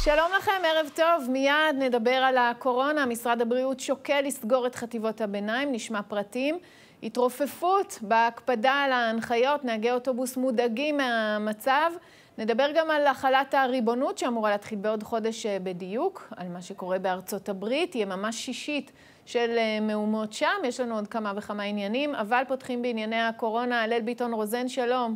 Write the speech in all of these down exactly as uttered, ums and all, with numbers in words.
שלום לכם, ערב טוב. מיד נדבר על הקורונה. משרד הבריאות שוקל לסגור את חטיבות הביניים, נשמע פרטים. התרופפות בהקפדה על ההנחיות, נהגי אוטובוס מודאגים מהמצב. נדבר גם על החלת הריבונות שאמורה להתחיל בעוד חודש בדיוק, על מה שקורה בארצות הברית. יהיה ממש שישית של מהומות שם. יש לנו עוד כמה וכמה עניינים, אבל פותחים בענייני הקורונה. הלל ביטון רוזן, שלום.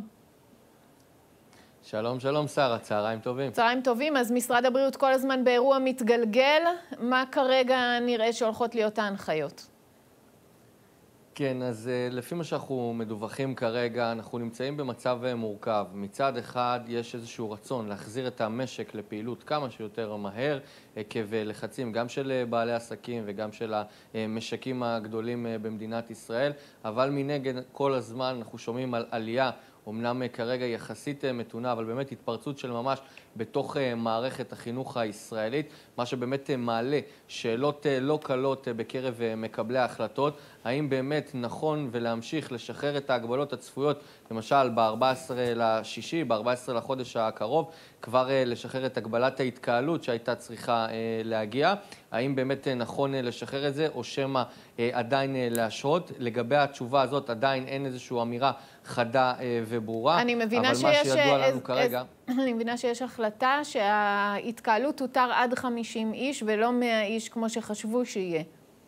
שלום, שלום שרה, צהריים טובים. צהריים טובים, אז משרד הבריאות כל הזמן באירוע מתגלגל. מה כרגע נראה שהולכות להיות ההנחיות? כן, אז לפי מה שאנחנו מדווחים כרגע, אנחנו נמצאים במצב מורכב. מצד אחד יש איזשהו רצון להחזיר את המשק לפעילות כמה שיותר מהר, עקב לחצים גם של בעלי עסקים וגם של המשקים הגדולים במדינת ישראל, אבל מנגד כל הזמן אנחנו שומעים על עלייה, אמנם כרגע יחסית מתונה, אבל באמת התפרצות של ממש בתוך מערכת החינוך הישראלית, מה שבאמת מעלה שאלות לא קלות בקרב מקבלי ההחלטות, האם באמת נכון ולהמשיך לשחרר את ההגבלות הצפויות, למשל ב-ארבעה עשר לשישי, ב-ארבעה עשר לחודש הקרוב, כבר לשחרר את הגבלת ההתקהלות שהייתה צריכה להגיע, האם באמת נכון לשחרר את זה או שמה עדיין להשהות. לגבי התשובה הזאת עדיין אין איזושהי אמירה חדה וברורה, אני מבינה אבל מה שיש, שידוע לנו אז, כרגע... אז, אני מבינה שיש החלטה שההתקהלות תותר עד חמישים איש ולא מאה איש כמו שחשבו שיהיה.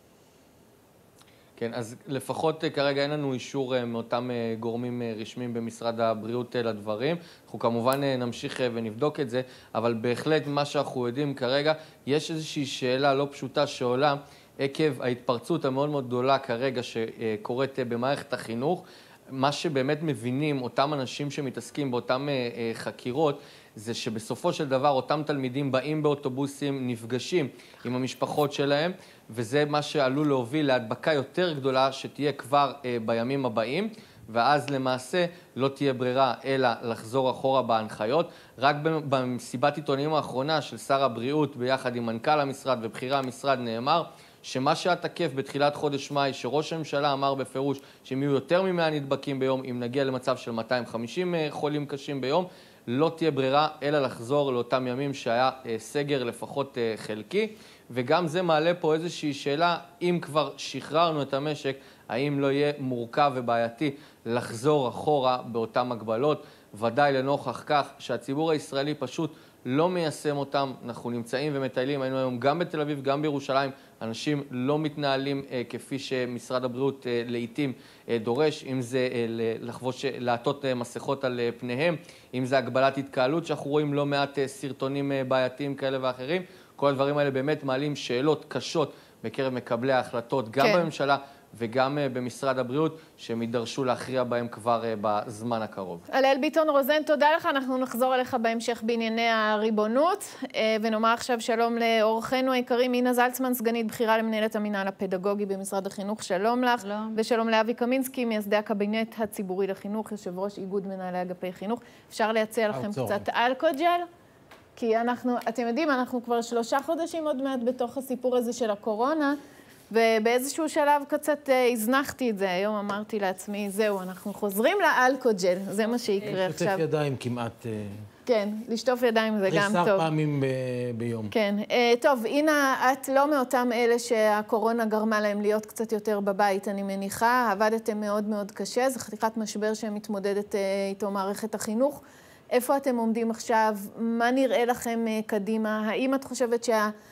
כן, אז לפחות כרגע אין לנו אישור מאותם גורמים רשמיים במשרד הבריאות לדברים. אנחנו כמובן נמשיך ונבדוק את זה, אבל בהחלט מה שאנחנו יודעים כרגע, יש איזושהי שאלה לא פשוטה שעולה עקב ההתפרצות המאוד מאוד גדולה כרגע שקורית במערכת החינוך. מה שבאמת מבינים אותם אנשים שמתעסקים באותם חקירות, זה שבסופו של דבר אותם תלמידים באים באוטובוסים, נפגשים עם המשפחות שלהם, וזה מה שעלול להוביל להדבקה יותר גדולה שתהיה כבר בימים הבאים, ואז למעשה לא תהיה ברירה אלא לחזור אחורה בהנחיות. רק במסיבת עיתונאים האחרונה של שר הבריאות ביחד עם מנכ"ל המשרד ובכירי המשרד נאמר, שמה שהתקף בתחילת חודש מאי, שראש הממשלה אמר בפירוש שאם יהיו יותר ממאה נדבקים ביום, אם נגיע למצב של מאתיים וחמישים חולים קשים ביום, לא תהיה ברירה אלא לחזור לאותם ימים שהיה סגר לפחות חלקי. וגם זה מעלה פה איזושהי שאלה, אם כבר שחררנו את המשק, האם לא יהיה מורכב ובעייתי לחזור אחורה באותן הגבלות, ודאי לנוכח כך שהציבור הישראלי פשוט לא מיישם אותם. אנחנו נמצאים ומטיילים, היינו היום גם בתל אביב, גם בירושלים, אנשים לא מתנהלים אה, כפי שמשרד הבריאות אה, לעתים אה, דורש, אם זה אה, לחבוש, לעטות אה, מסכות על אה, פניהם, אם זה הגבלת התקהלות, שאנחנו רואים לא מעט אה, סרטונים אה, בעייתיים כאלה ואחרים. כל הדברים האלה באמת מעלים שאלות קשות בקרב מקבלי ההחלטות, גם כן. בממשלה וגם uh, במשרד הבריאות, שהם יידרשו להכריע בהם כבר uh, בזמן הקרוב. הלל ביטון רוזן, תודה לך. אנחנו נחזור אליך בהמשך בענייני הריבונות, uh, ונאמר עכשיו שלום לאורחנו היקרים, אינה זלצמן, סגנית בכירה למנהלת המינהל הפדגוגי במשרד החינוך, שלום לך. שלום. ושלום לאבי קמינסקי, מייסדי הקבינט הציבורי לחינוך, יושב ראש איגוד מנהלי אגפי חינוך. אפשר להציע לכם קצת אלכוג'ל? כי אנחנו, אתם יודעים, אנחנו כבר שלושה חודשים עוד מעט בתוך הסיפור הזה של הקורונה, ובאיזשהו שלב קצת הזנחתי את זה. היום אמרתי לעצמי, זהו, אנחנו חוזרים לאלכוג'ל, זה מה שיקרה עכשיו. לשטוף ידיים כמעט... כן, לשטוף ידיים זה גם טוב. עשר פעמים ביום. כן. טוב, אינה, את לא מאותם אלה שהקורונה גרמה להם להיות קצת יותר בבית, אני מניחה. עבדתם מאוד מאוד קשה, זה חתיכת משבר שמתמודדת איתו מערכת החינוך. איפה אתם עומדים עכשיו? מה נראה לכם קדימה? האם את חושבת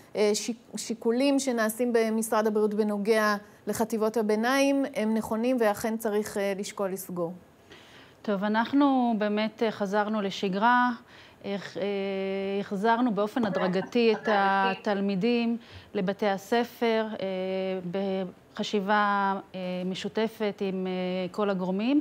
שהשיקולים שנעשים במשרד הבריאות בנוגע לחטיבות הביניים הם נכונים ואכן צריך לשקול לסגור? טוב, אנחנו באמת חזרנו לשגרה, החזרנו באופן הדרגתי את התלמידים לבתי הספר, בחשיבה משותפת עם כל הגורמים.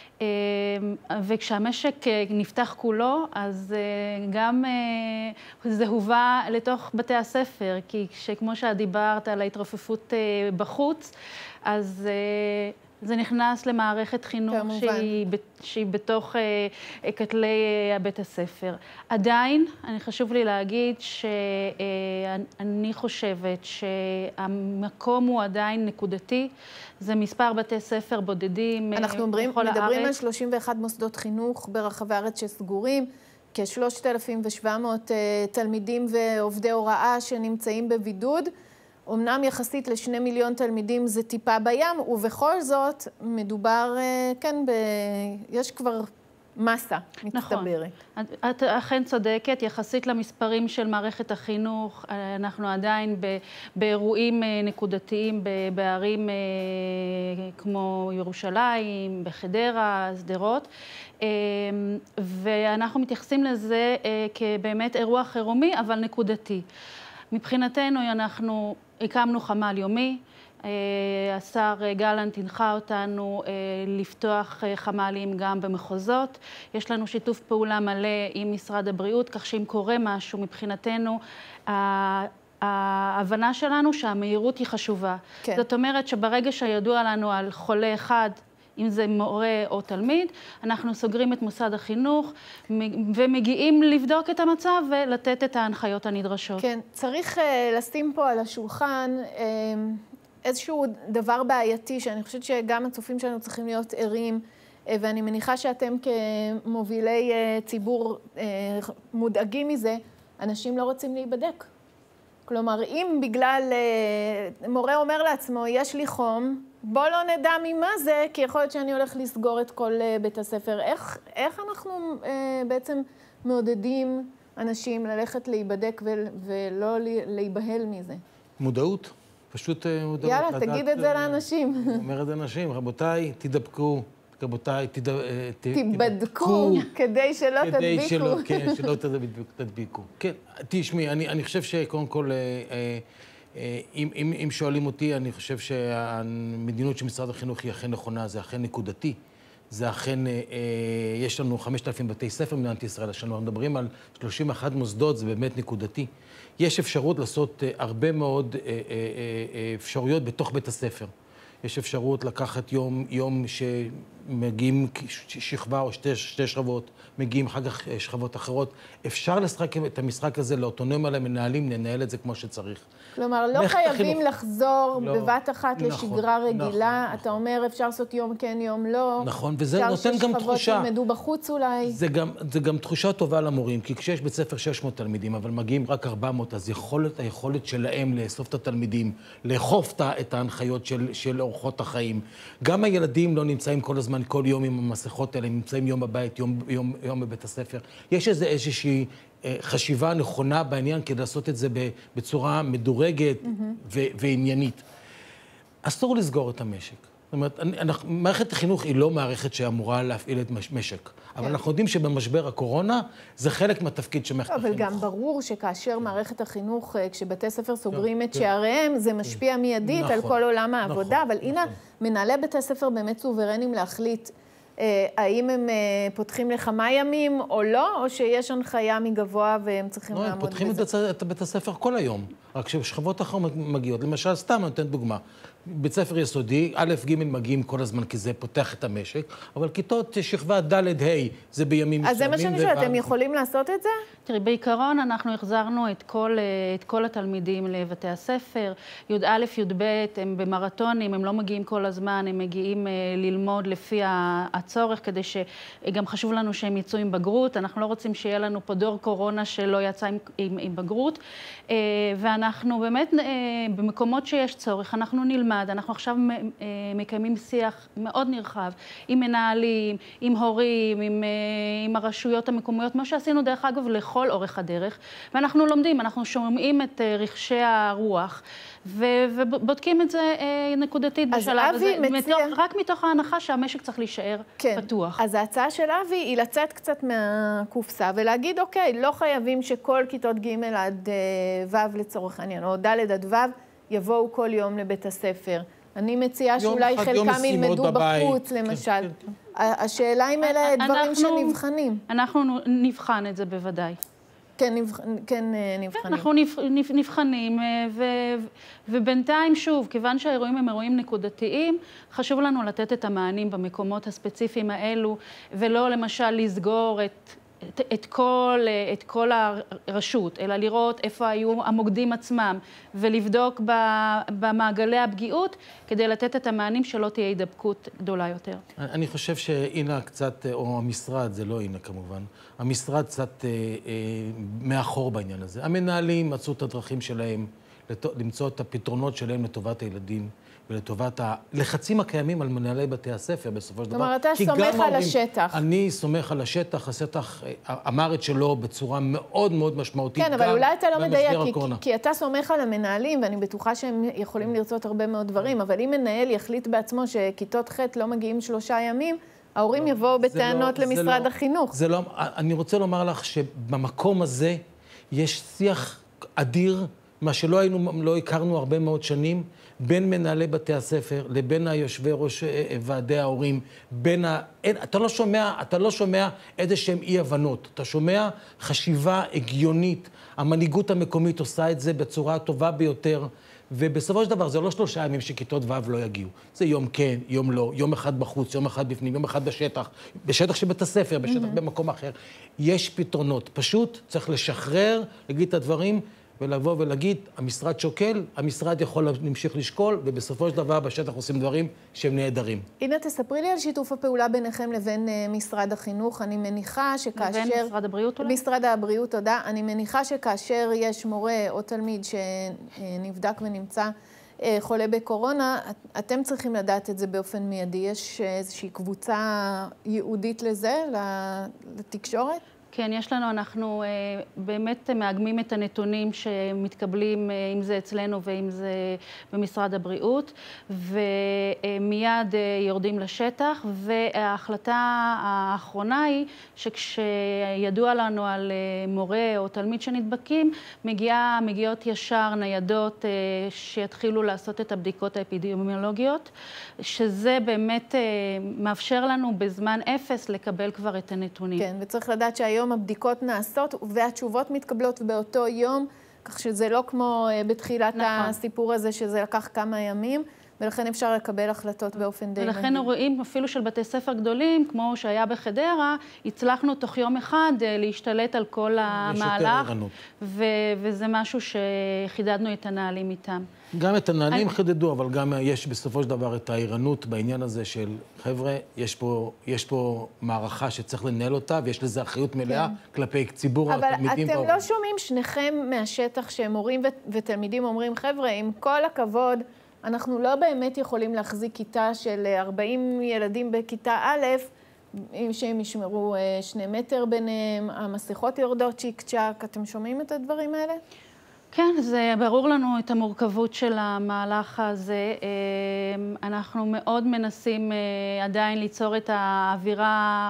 וכשהמשק נפתח כולו, אז גם זה הובא לתוך בתי הספר, כי כמו שאת דיברת על ההתרופפות בחוץ, אז זה נכנס למערכת חינוך שהיא, שהיא בתוך כתלי בית הספר. עדיין, אני חשוב לי להגיד שאני חושבת שהמקום הוא עדיין נקודתי, זה מספר בתי ספר בודדים. אנחנו מדברים, מדברים על שלושים ואחד מוסדות חינוך ברחבי הארץ שסגורים, כ-שלושת אלפים ושבע מאות תלמידים ועובדי הוראה שנמצאים בבידוד. אמנם יחסית לשני מיליון תלמידים זה טיפה בים, ובכל זאת מדובר, כן, ב... יש כבר מסה מצטברת. נכון. את אכן צודקת, יחסית למספרים של מערכת החינוך, אנחנו עדיין באירועים נקודתיים בערים כמו ירושלים, בחדרה, שדרות, ואנחנו מתייחסים לזה כבאמת אירוע חירומי, אבל נקודתי. מבחינתנו אנחנו הקמנו חמ"ל יומי, השר גלנט הנחה אותנו לפתוח חמ"לים גם במחוזות. יש לנו שיתוף פעולה מלא עם משרד הבריאות, כך שאם קורה משהו מבחינתנו, ההבנה שלנו שהמהירות היא חשובה. כן. זאת אומרת שברגע שידוע לנו על חולה אחד, אם זה מורה או תלמיד, אנחנו סוגרים את מוסד החינוך ומגיעים לבדוק את המצב ולתת את ההנחיות הנדרשות. כן, צריך לשים פה על השולחן איזשהו דבר בעייתי, שאני חושבת שגם הצופים שלנו צריכים להיות ערים, ואני מניחה שאתם כמובילי ציבור מודאגים מזה, אנשים לא רוצים להיבדק. כלומר, אם בגלל, מורה אומר לעצמו, יש לי חום, בוא לא נדע ממה זה, כי יכול להיות שאני הולך לסגור את כל בית הספר. איך, איך אנחנו בעצם מעודדים אנשים ללכת להיבדק ולא להיבהל מזה? מודעות. פשוט מודעות. יאללה, תגיד את זה לאנשים. אומר את זה לאנשים, רבותיי, תדבקו, רבותיי, תיבדקו, כדי שלא תדביקו. כן, שלא תדביקו. כן, תשמעי, אני חושב שקודם כל, אם שואלים אותי, אני חושב שהמדיניות של משרד החינוך היא אכן נכונה, זה אכן נקודתי. זה אכן, יש לנו חמשת אלפים בתי ספר במדינת ישראל, אנחנו מדברים על שלושים ואחת מוסדות, זה באמת נקודתי. יש אפשרות לעשות הרבה מאוד אפשרויות בתוך בית הספר. יש אפשרות לקחת יום, יום שמגיעים שכבה או שתי, שתי שכבות, מגיעים אחר כך שכבות אחרות. אפשר לשחק את המשחק הזה לאוטונומיה למנהלים, לנהל את זה כמו שצריך. כלומר, לא חייבים לחזור בבת אחת לשגרה רגילה. אתה אומר, אפשר לעשות יום כן, יום לא. נכון, וזה נותן גם תחושה. אפשר ששכבות ילמדו בחוץ אולי. זה גם, זה גם תחושה טובה למורים, כי כשיש בית ספר שש מאות תלמידים, אבל מגיעים רק ארבע מאות, אז יכולת, היכולת שלהם לאסוף את התלמידים, לאכוף את ההנחיות של, של אורחות החיים. גם הילדים לא נמצאים כל הזמן, כל יום עם המסכות האלה, הם נמצאים יום בבית, יום, יום, יום בבית הספר. יש איזה איזושהי חשיבה נכונה בעניין כדי לעשות את זה בצורה מדורגת mm-hmm. ועניינית. אסור לסגור את המשק. זאת אומרת, אנחנו, מערכת החינוך היא לא מערכת שאמורה להפעיל את משק. אבל אנחנו יודעים שבמשבר הקורונה זה חלק מהתפקיד של מערכת החינוך. אבל גם ברור שכאשר מערכת החינוך, כשבתי ספר סוגרים את שעריהם, זה משפיע מיידית על כל עולם העבודה. אבל הנה, מנהלי בתי ספר באמת סוברנים להחליט האם הם פותחים לכמה ימים או לא, או שיש הנחיה מגבוה והם צריכים לעמוד בזה? לא, הם פותחים את בית הספר כל היום, רק ששכבות אחרות מגיעות. למשל, סתם אני נותן דוגמה. בית ספר יסודי, א' ג' מגיעים כל הזמן, כי זה פותח את המשק, אבל כיתות שכבה ד' ה' זה בימים מסוימים. אז זה מה שאני שואלת, אתם יכולים לעשות את זה? תראי, בעיקרון אנחנו החזרנו את כל, את כל התלמידים לבתי הספר. י"א, י"ב הם במרתונים, הם לא מגיעים כל הזמן, הם מגיעים ללמוד לפי הצורך, כדי שגם חשוב לנו שהם יצאו עם בגרות. אנחנו לא רוצים שיהיה לנו פה דור קורונה שלא יצא עם, עם, עם בגרות. ואנחנו באמת, במקומות שיש צורך, אנחנו נלמד. אנחנו עכשיו מקיימים שיח מאוד נרחב עם מנהלים, עם הורים, עם, עם הרשויות המקומיות, מה שעשינו דרך אגב לכל אורך הדרך, ואנחנו לומדים, אנחנו שומעים את רחשי הרוח, ובודקים את זה נקודתית בשלב הזה, מציע... רק מתוך ההנחה שהמשק צריך להישאר כן. פתוח. אז ההצעה של אבי היא לצאת קצת מהקופסה ולהגיד, אוקיי, לא חייבים שכל כיתות ג' עד ו' לצורך העניין, או ד' עד ו', יבואו כל יום לבית הספר. אני מציעה שאולי חלקם ילמדו בחוץ, למשל. השאלה אם אלה דברים שנבחנים. אנחנו נבחן את זה בוודאי. כן, נבחנים. אנחנו נבחנים, ובינתיים שוב, כיוון שהאירועים הם אירועים נקודתיים, חשוב לנו לתת את המענים במקומות הספציפיים האלו, ולא למשל לסגור את את, את, כל, את כל הרשות, אלא לראות איפה היו המוקדים עצמם, ולבדוק במעגלי הפגיעות, כדי לתת את המענים שלא תהיה הידבקות גדולה יותר. אני חושב שאינה קצת, או המשרד, זה לא אינה כמובן, המשרד קצת אה, אה, מאחור בעניין הזה. המנהלים מצאו את הדרכים שלהם, למצוא את הפתרונות שלהם לטובת הילדים. ולטובת הלחצים הקיימים על מנהלי בתי הספר בסופו של דבר. זאת אומרת, אתה סומך על השטח. אני סומך על השטח, השטח אמר את שלו בצורה מאוד מאוד משמעותית. כן, אבל אולי אתה לא מדייק, כי אתה סומך על המנהלים, ואני בטוחה שהם יכולים לרצות הרבה מאוד דברים, אבל אם מנהל יחליט בעצמו שכיתות ח' לא מגיעים שלושה ימים, ההורים יבואו בטענות למשרד החינוך. זה לא, אני רוצה לומר לך שבמקום הזה יש שיח אדיר, מה שלא היינו, לא הכרנו הרבה מאוד שנים, בין מנהלי בתי הספר לבין היושבי ראש ועדי ההורים, בין ה... אין, אתה לא שומע, אתה לא שומע איזה שהם אי-הבנות, אתה שומע חשיבה הגיונית, המנהיגות המקומית עושה את זה בצורה הטובה ביותר, ובסופו של דבר זה לא שלושה ימים שכיתות ו' לא יגיעו, זה יום כן, יום לא, יום אחד בחוץ, יום אחד בפנים, יום אחד בשטח, בשטח של בית הספר, בשטח mm-hmm. במקום אחר. יש פתרונות, פשוט צריך לשחרר, להגיד את הדברים, ולבוא ולהגיד, המשרד שוקל, המשרד יכול להמשיך לשקול, ובסופו של דבר בשטח עושים דברים שהם נהדרים. הנה, תספרי לי על שיתוף הפעולה ביניכם לבין uh, משרד החינוך. אני מניחה שכאשר... לבין משרד הבריאות אולי? משרד הבריאות, תודה. אני מניחה שכאשר יש מורה או תלמיד שנבדק ונמצא uh, חולה בקורונה, את, אתם צריכים לדעת את זה באופן מיידי. יש איזושהי קבוצה ייעודית לזה, לתקשורת? כן, יש לנו, אנחנו אה, באמת מאגמים את הנתונים שמתקבלים, אה, אם זה אצלנו ואם זה במשרד הבריאות, ומיד אה, יורדים לשטח, וההחלטה האחרונה היא שכשידוע לנו על אה, מורה או תלמיד שנדבקים, מגיעה, מגיעות ישר ניידות אה, שיתחילו לעשות את הבדיקות האפידמיולוגיות, שזה באמת אה, מאפשר לנו בזמן אפס לקבל כבר את הנתונים. כן, וצריך לדעת שהיום היום הבדיקות נעשות והתשובות מתקבלות באותו יום, כך שזה לא כמו בתחילת נכון. הסיפור הזה שזה לקח כמה ימים, ולכן אפשר לקבל החלטות באופן די מהיר. ולכן רואים אפילו של בתי ספר גדולים, כמו שהיה בחדרה, הצלחנו תוך יום אחד להשתלט על כל המהלך, ו- וזה משהו שחידדנו את הנהלים איתם. גם את הנהלים אני... חידדו, אבל גם יש בסופו של דבר את העירנות בעניין הזה של, חבר'ה, יש פה, יש פה מערכה שצריך לנהל אותה, ויש לזה אחריות מלאה כן. כלפי ציבור התלמידים. אבל אתם לא שומעים שניכם מהשטח שמורים ותלמידים אומרים, חבר'ה, עם כל הכבוד, אנחנו לא באמת יכולים להחזיק כיתה של ארבעים ילדים בכיתה א', שהם ישמרו שני מטר ביניהם, המסכות יורדות צ'יק צ'ק. אתם שומעים את הדברים האלה? כן, זה ברור לנו את המורכבות של המהלך הזה. אנחנו מאוד מנסים עדיין ליצור את האווירה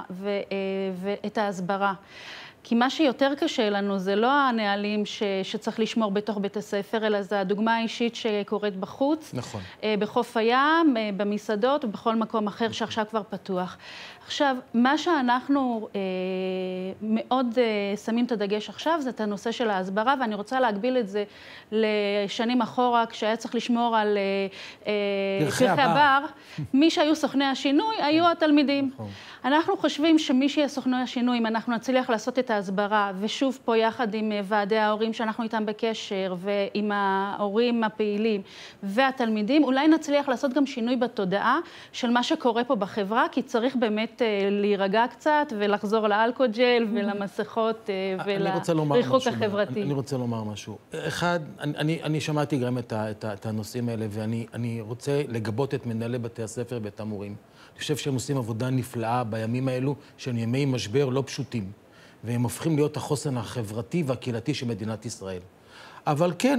ואת ההסברה. כי מה שיותר קשה לנו זה לא הנהלים ש, שצריך לשמור בתוך בית הספר, אלא זה הדוגמה האישית שקורית בחוץ, נכון. בחוף הים, במסעדות ובכל מקום אחר נכון. שעכשיו כבר פתוח. עכשיו, מה שאנחנו אה, מאוד אה, שמים את הדגש עכשיו, זה את הנושא של ההסברה, ואני רוצה להגביל את זה לשנים אחורה, כשהיה צריך לשמור על אה, פרחי הבר. מי שהיו סוכני השינוי היו התלמידים. נכון. אנחנו חושבים שמי שיהיה סוכני השינוי, אם אנחנו נצליח לעשות את ההסברה, ושוב פה יחד עם ועדי ההורים שאנחנו איתם בקשר, ועם ההורים הפעילים והתלמידים, אולי נצליח לעשות גם שינוי בתודעה של מה שקורה פה בחברה, כי צריך באמת להירגע קצת ולחזור לאלכוג'ל ולמסכות ולריחוק החברתי. אני רוצה לומר משהו. אחד, אני, אני שמעתי גם את, את, את הנושאים האלה, ואני אני רוצה לגבות את מנהלי בתי הספר ואת המורים. אני חושב שהם עושים עבודה נפלאה בימים האלו, שהם ימי משבר לא פשוטים, והם הופכים להיות החוסן החברתי והקהילתי של מדינת ישראל. אבל כן,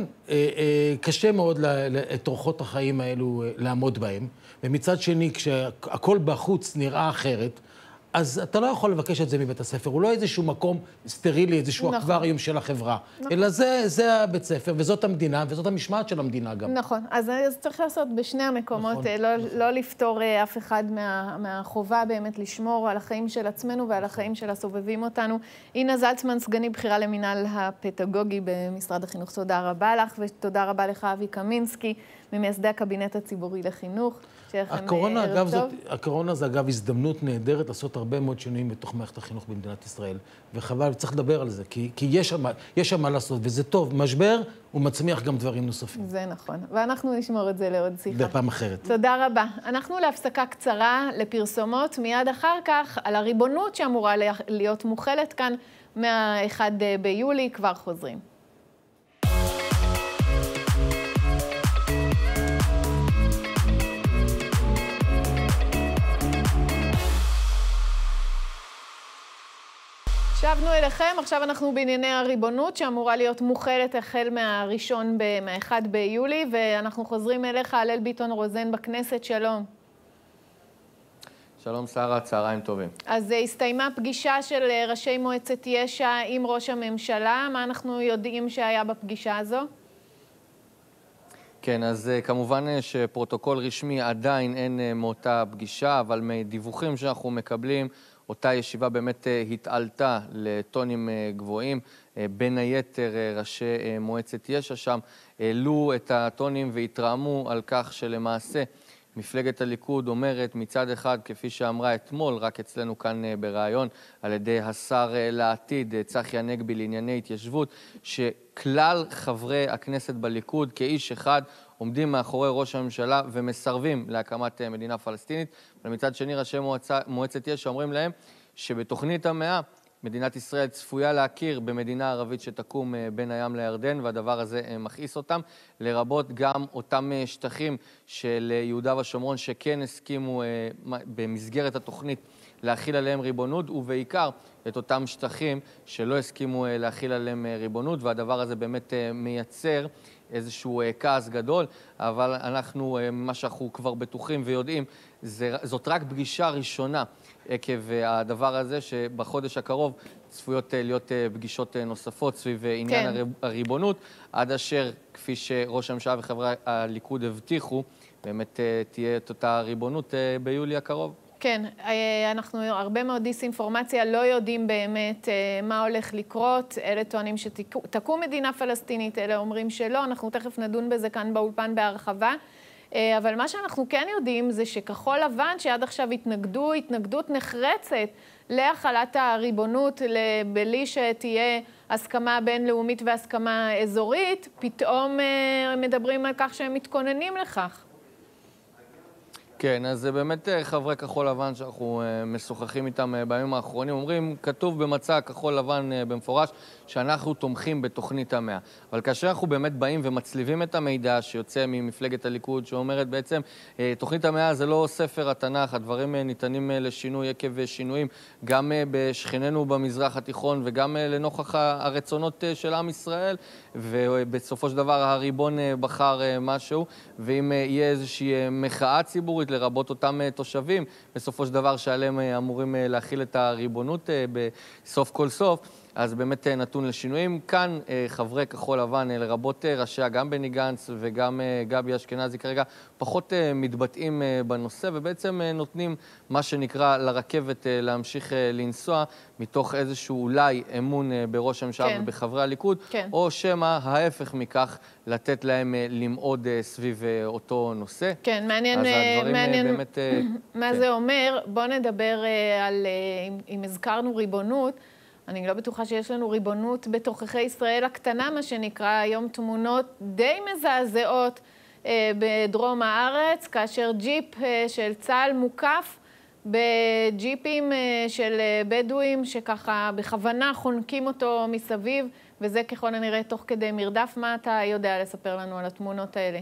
קשה מאוד את אורחות החיים האלו לעמוד בהם, ומצד שני, כשהכל בחוץ נראה אחרת, אז אתה לא יכול לבקש את זה מבית הספר, הוא לא איזשהו מקום סטרילי, איזשהו נכון. אקווריום של החברה, נכון. אלא זה, זה הבית ספר, וזאת המדינה, וזאת המשמעת של המדינה גם. נכון, אז, אז צריך לעשות בשני המקומות, נכון, לא, נכון. לא לפתור אף אחד מה, מהחובה באמת לשמור על החיים של עצמנו ועל החיים של הסובבים אותנו. אינה זלצמן, סגנית בכירה למינהל הפדגוגי במשרד החינוך, תודה רבה לך, ותודה רבה לך אבי קמינסקי, ממייסדי הקבינט הציבורי לחינוך. הקורונה, אגב, זאת, הקורונה זה אגב הזדמנות נהדרת לעשות הרבה מאוד שינויים בתוך מערכת החינוך במדינת ישראל. וחבל, צריך לדבר על זה, כי, כי יש, יש שם מה לעשות, וזה טוב. משבר, הוא מצמיח גם דברים נוספים. זה נכון. ואנחנו נשמור את זה לעוד שיחה. בפעם אחרת. תודה רבה. אנחנו להפסקה קצרה לפרסומות, מיד אחר כך על הריבונות שאמורה להיות מוחלת כאן מה-אחד ביולי, כבר חוזרים. שבנו אליכם, עכשיו אנחנו בענייני הריבונות שאמורה להיות מוחלת החל מהראשון, מה-אחד ביולי, ואנחנו חוזרים אליך, הלל ביטון רוזן בכנסת, שלום. שלום שרה, צהריים טובים. אז הסתיימה פגישה של ראשי מועצת יש"ע עם ראש הממשלה, מה אנחנו יודעים שהיה בפגישה הזו? כן, אז כמובן שפרוטוקול רשמי עדיין אין מאותה פגישה, אבל מדיווחים שאנחנו מקבלים, אותה ישיבה באמת התעלתה לטונים גבוהים, בין היתר ראשי מועצת יש"ע שם העלו את הטונים והתרעמו על כך שלמעשה מפלגת הליכוד אומרת מצד אחד, כפי שאמרה אתמול, רק אצלנו כאן ברעיון, על ידי השר לעתיד, צחי הנגבי לענייני התיישבות, שכלל חברי הכנסת בליכוד כאיש אחד עומדים מאחורי ראש הממשלה ומסרבים להקמת מדינה פלסטינית. ומצד שני, ראשי מועצה, מועצת יש"ע אומרים להם שבתוכנית המאה מדינת ישראל צפויה להכיר במדינה ערבית שתקום בין הים לירדן, והדבר הזה מכעיס אותם, לרבות גם אותם שטחים של יהודה ושומרון שכן הסכימו במסגרת התוכנית להכיל עליהם ריבונות, ובעיקר את אותם שטחים שלא הסכימו להכיל עליהם ריבונות, והדבר הזה באמת מייצר איזשהו כעס גדול, אבל אנחנו, מה שאנחנו כבר בטוחים ויודעים, זאת רק פגישה ראשונה עקב הדבר הזה, שבחודש הקרוב צפויות להיות פגישות נוספות סביב עניין כן. הריבונות, עד אשר, כפי שראש הממשלה וחברי הליכוד הבטיחו, באמת תהיה את אותה ריבונות ביולי הקרוב. כן, אנחנו הרבה מאוד דיסאינפורמציה, לא יודעים באמת מה הולך לקרות. אלה טוענים שתקום מדינה פלסטינית, אלה אומרים שלא, אנחנו תכף נדון בזה כאן באולפן בהרחבה. אבל מה שאנחנו כן יודעים זה שכחול לבן, שעד עכשיו התנגדו, התנגדות נחרצת להחלת הריבונות, בלי שתהיה הסכמה בינלאומית והסכמה אזורית, פתאום מדברים על כך שהם מתכוננים לכך. כן, אז זה באמת חברי כחול לבן שאנחנו משוחחים איתם בימים האחרונים, אומרים, כתוב במצע כחול לבן במפורש, שאנחנו תומכים בתוכנית המאה. אבל כאשר אנחנו באמת באים ומצליבים את המידע שיוצא ממפלגת הליכוד, שאומרת בעצם, תוכנית המאה זה לא ספר התנ"ך, הדברים ניתנים לשינוי עקב שינויים, גם בשכננו במזרח התיכון וגם לנוכח הרצונות של עם ישראל, ובסופו של דבר הריבון בחר משהו, ואם יהיה איזושהי מחאה ציבורית לרבות אותם תושבים, בסופו של דבר שעליהם אמורים להכיל את הריבונות בסוף כל סוף, אז באמת נתון לשינויים. כאן חברי כחול לבן, לרבות ראשיה, גם בני גנץ וגם גבי אשכנזי כרגע, פחות מתבטאים בנושא, ובעצם נותנים מה שנקרא לרכבת להמשיך לנסוע, מתוך איזשהו אולי אמון בראש הממשלה כן. ובחברי הליכוד, כן. או שמה ההפך מכך, לתת להם למעוד סביב אותו נושא. כן, מעניין, אז הדברים מעניין באמת... מה כן. זה אומר? בוא נדבר על, אם, אם הזכרנו ריבונות, אני לא בטוחה שיש לנו ריבונות בתוככי ישראל הקטנה, מה שנקרא היום תמונות די מזעזעות אה, בדרום הארץ, כאשר ג'יפ אה, של צה"ל מוקף בג'יפים אה, של אה, בדואים, שככה בכוונה חונקים אותו מסביב, וזה ככל הנראה תוך כדי מרדף. מה אתה יודע לספר לנו על התמונות האלה?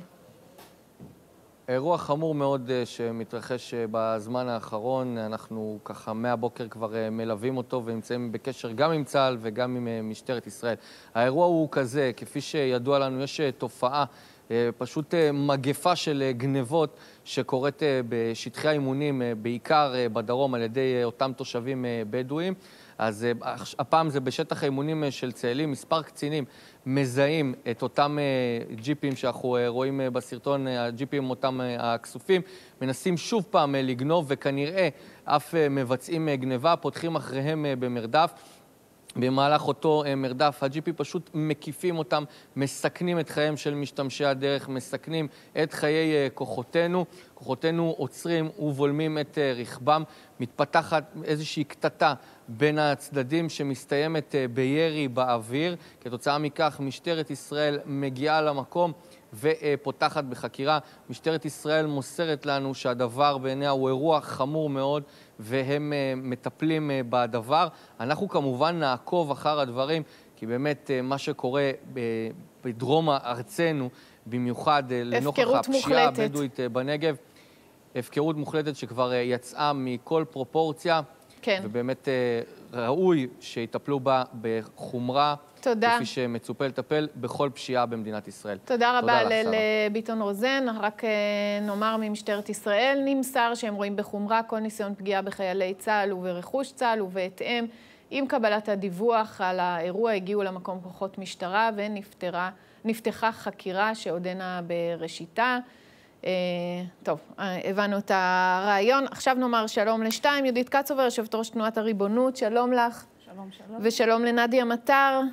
אירוע חמור מאוד שמתרחש בזמן האחרון, אנחנו ככה מהבוקר כבר מלווים אותו ונמצאים בקשר גם עם צה"ל וגם עם משטרת ישראל. האירוע הוא כזה, כפי שידוע לנו, יש תופעה, פשוט מגפה של גנבות שקורית בשטחי האימונים, בעיקר בדרום על ידי אותם תושבים בדואים. אז הפעם זה בשטח האימונים של צאלים, מספר קצינים מזהים את אותם ג'יפים שאנחנו רואים בסרטון, הג'יפים אותם הכסופים, מנסים שוב פעם לגנוב וכנראה אף מבצעים גניבה, פותחים אחריהם במרדף. במהלך אותו מרדף, הג'יפים פשוט מקיפים אותם, מסכנים את חייהם של משתמשי הדרך, מסכנים את חיי כוחותינו. כוחותינו עוצרים ובולמים את רכבם. מתפתחת איזושהי קטטה בין הצדדים שמסתיימת בירי באוויר. כתוצאה מכך, משטרת ישראל מגיעה למקום ופותחת בחקירה. משטרת ישראל מוסרת לנו שהדבר בעיניה הוא אירוע חמור מאוד, והם מטפלים בדבר. אנחנו כמובן נעקוב אחר הדברים, כי באמת מה שקורה בדרום ארצנו, במיוחד לנוכח הפשיעה הבדואית בנגב, הפקרות מוחלטת שכבר יצאה מכל פרופורציה, כן. ובאמת ראוי שיטפלו בה בחומרה, תודה. כפי שמצופה לטפל בכל פשיעה במדינת ישראל. תודה רבה לביטון רוזן. רק נאמר ממשטרת ישראל, נמסר שהם רואים בחומרה כל ניסיון פגיעה בחיילי צה"ל וברכוש צה"ל, ובהתאם עם קבלת הדיווח על האירוע הגיעו למקום כוחות משטרה ונפתחה חקירה שעודנה בראשיתה. טוב, הבנו את הרעיון. עכשיו נאמר שלום לשתיים. יהודית קצובר, יושבת ראש תנועת הריבונות, שלום לך. שלום, שלום. ושלום לנדיה מטר.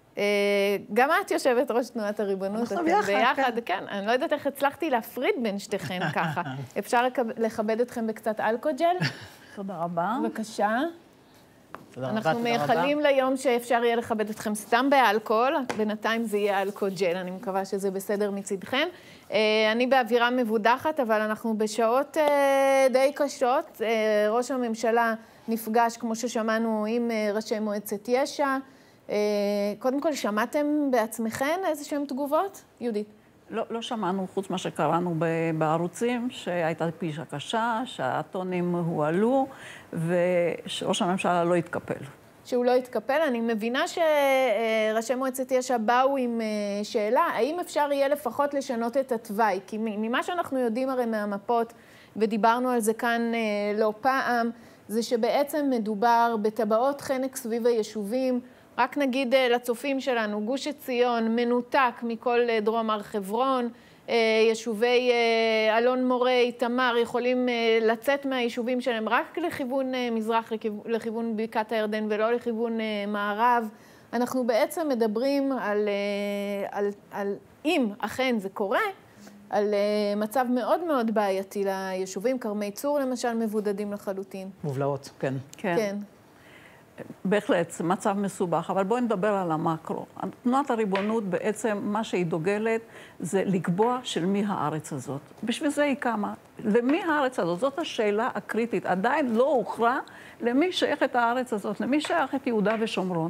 גם את יושבת ראש תנועת הריבונות. אנחנו ביחד, ביחד, כן. אני לא יודעת איך הצלחתי להפריד בין שתיכן ככה. אפשר לכבד אתכם בקצת אלכוג'ל? תודה רבה. בבקשה. תודה רבה, אנחנו מייחלים ליום שאפשר יהיה לכבד אתכם סתם באלכוהול, בינתיים זה יהיה אלכוג'ל, אני מקווה שזה בסדר מצדכם. אני באווירה מבודחת, אבל אנחנו בשעות די קשות. ראש הממשלה נפגש, כמו ששמענו, עם ראשי מועצת יש"ע. קודם כל, שמעתם בעצמכן איזשהם תגובות? יהודית. לא, לא שמענו, חוץ מה שקראנו בערוצים, שהייתה פגישה קשה, שהטונים הועלו, ושראש הממשלה לא התקפל. שהוא לא התקפל. אני מבינה שראשי מועצת יש"ע באו עם שאלה, האם אפשר יהיה לפחות לשנות את התוואי? כי ממה שאנחנו יודעים הרי מהמפות, ודיברנו על זה כאן לא פעם, זה שבעצם מדובר בטבעות חנק סביב היישובים. רק נגיד לצופים שלנו, גוש עציון מנותק מכל דרום הר חברון, יישובי אלון מורה, תמר, יכולים לצאת מהיישובים שלהם רק לכיוון מזרח, לכיוון בקעת הירדן ולא לכיוון מערב. אנחנו בעצם מדברים על, על, על אם אכן זה קורה, על מצב מאוד מאוד בעייתי ליישובים. כרמי צור למשל מבודדים לחלוטין. מובלעות, כן. כן. כן. בהחלט, זה מצב מסובך, אבל בואי נדבר על המקרו. תנועת הריבונות בעצם, מה שהיא דוגלת, זה לקבוע של מי הארץ הזאת. בשביל זה היא קמה. למי הארץ הזאת? זאת השאלה הקריטית. עדיין לא הוכרע למי שייכת הארץ הזאת, למי שייכת יהודה ושומרון.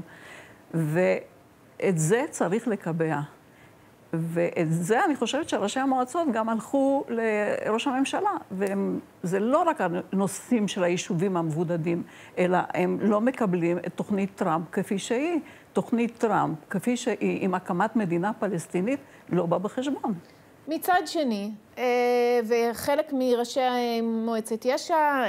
ואת זה צריך לקבע. ואת זה אני חושבת שראשי המועצות גם הלכו לראש הממשלה, וזה לא רק הנושאים של היישובים המבודדים, אלא הם לא מקבלים את תוכנית טראמפ כפי שהיא. תוכנית טראמפ כפי שהיא עם הקמת מדינה פלסטינית לא בא בחשבון. מצד שני, וחלק מראשי מועצת יש"ע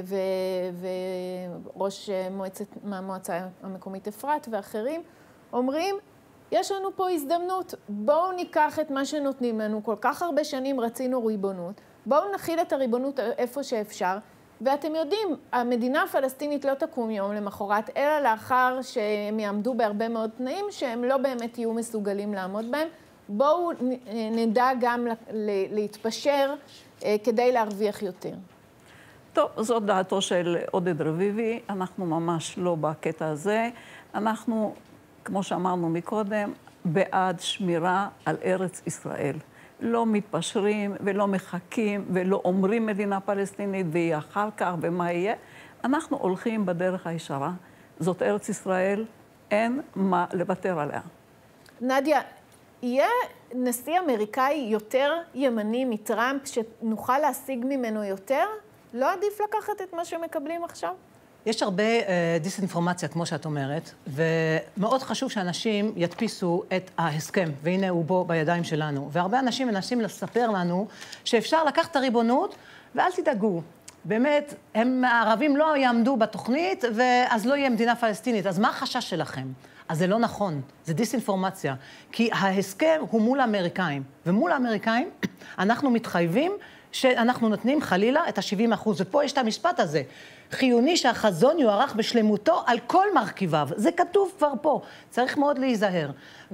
וראש מועצת, מהמועצה המקומית אפרת ואחרים אומרים, יש לנו פה הזדמנות, בואו ניקח את מה שנותנים לנו, כל כך הרבה שנים רצינו ריבונות, בואו נכיל את הריבונות איפה שאפשר, ואתם יודעים, המדינה הפלסטינית לא תקום יום למחרת, אלא לאחר שהם יעמדו בהרבה מאוד תנאים שהם לא באמת יהיו מסוגלים לעמוד בהם. בואו נדע גם להתפשר כדי להרוויח יותר. טוב, זאת דעתו של עודד רביבי, אנחנו ממש לא בקטע הזה. אנחנו, כמו שאמרנו מקודם, בעד שמירה על ארץ ישראל. לא מתפשרים ולא מחכים ולא אומרים מדינה פלסטינית והיא אחר כך ומה יהיה. אנחנו הולכים בדרך הישרה. זאת ארץ ישראל, אין מה לוותר עליה. נדיה, יהיה נשיא אמריקאי יותר ימני מטראמפ שנוכל להשיג ממנו יותר? לא עדיף לקחת את מה שמקבלים עכשיו? יש הרבה uh, דיסאינפורמציה, כמו שאת אומרת, ומאוד חשוב שאנשים ידפיסו את ההסכם, והנה הוא בו בידיים שלנו. והרבה אנשים מנסים לספר לנו שאפשר לקחת את הריבונות, ואל תדאגו. באמת, הם הערבים לא יעמדו בתוכנית, ואז לא יהיה מדינה פלסטינית. אז מה החשש שלכם? אז זה לא נכון, זה דיסאינפורמציה. כי ההסכם הוא מול האמריקאים, ומול האמריקאים אנחנו מתחייבים שאנחנו נותנים חלילה את ה-שבעים אחוז. ופה יש את המשפט הזה. חיוני שהחזון יוערך בשלמותו על כל מרכיביו. זה כתוב כבר פה. צריך מאוד להיזהר.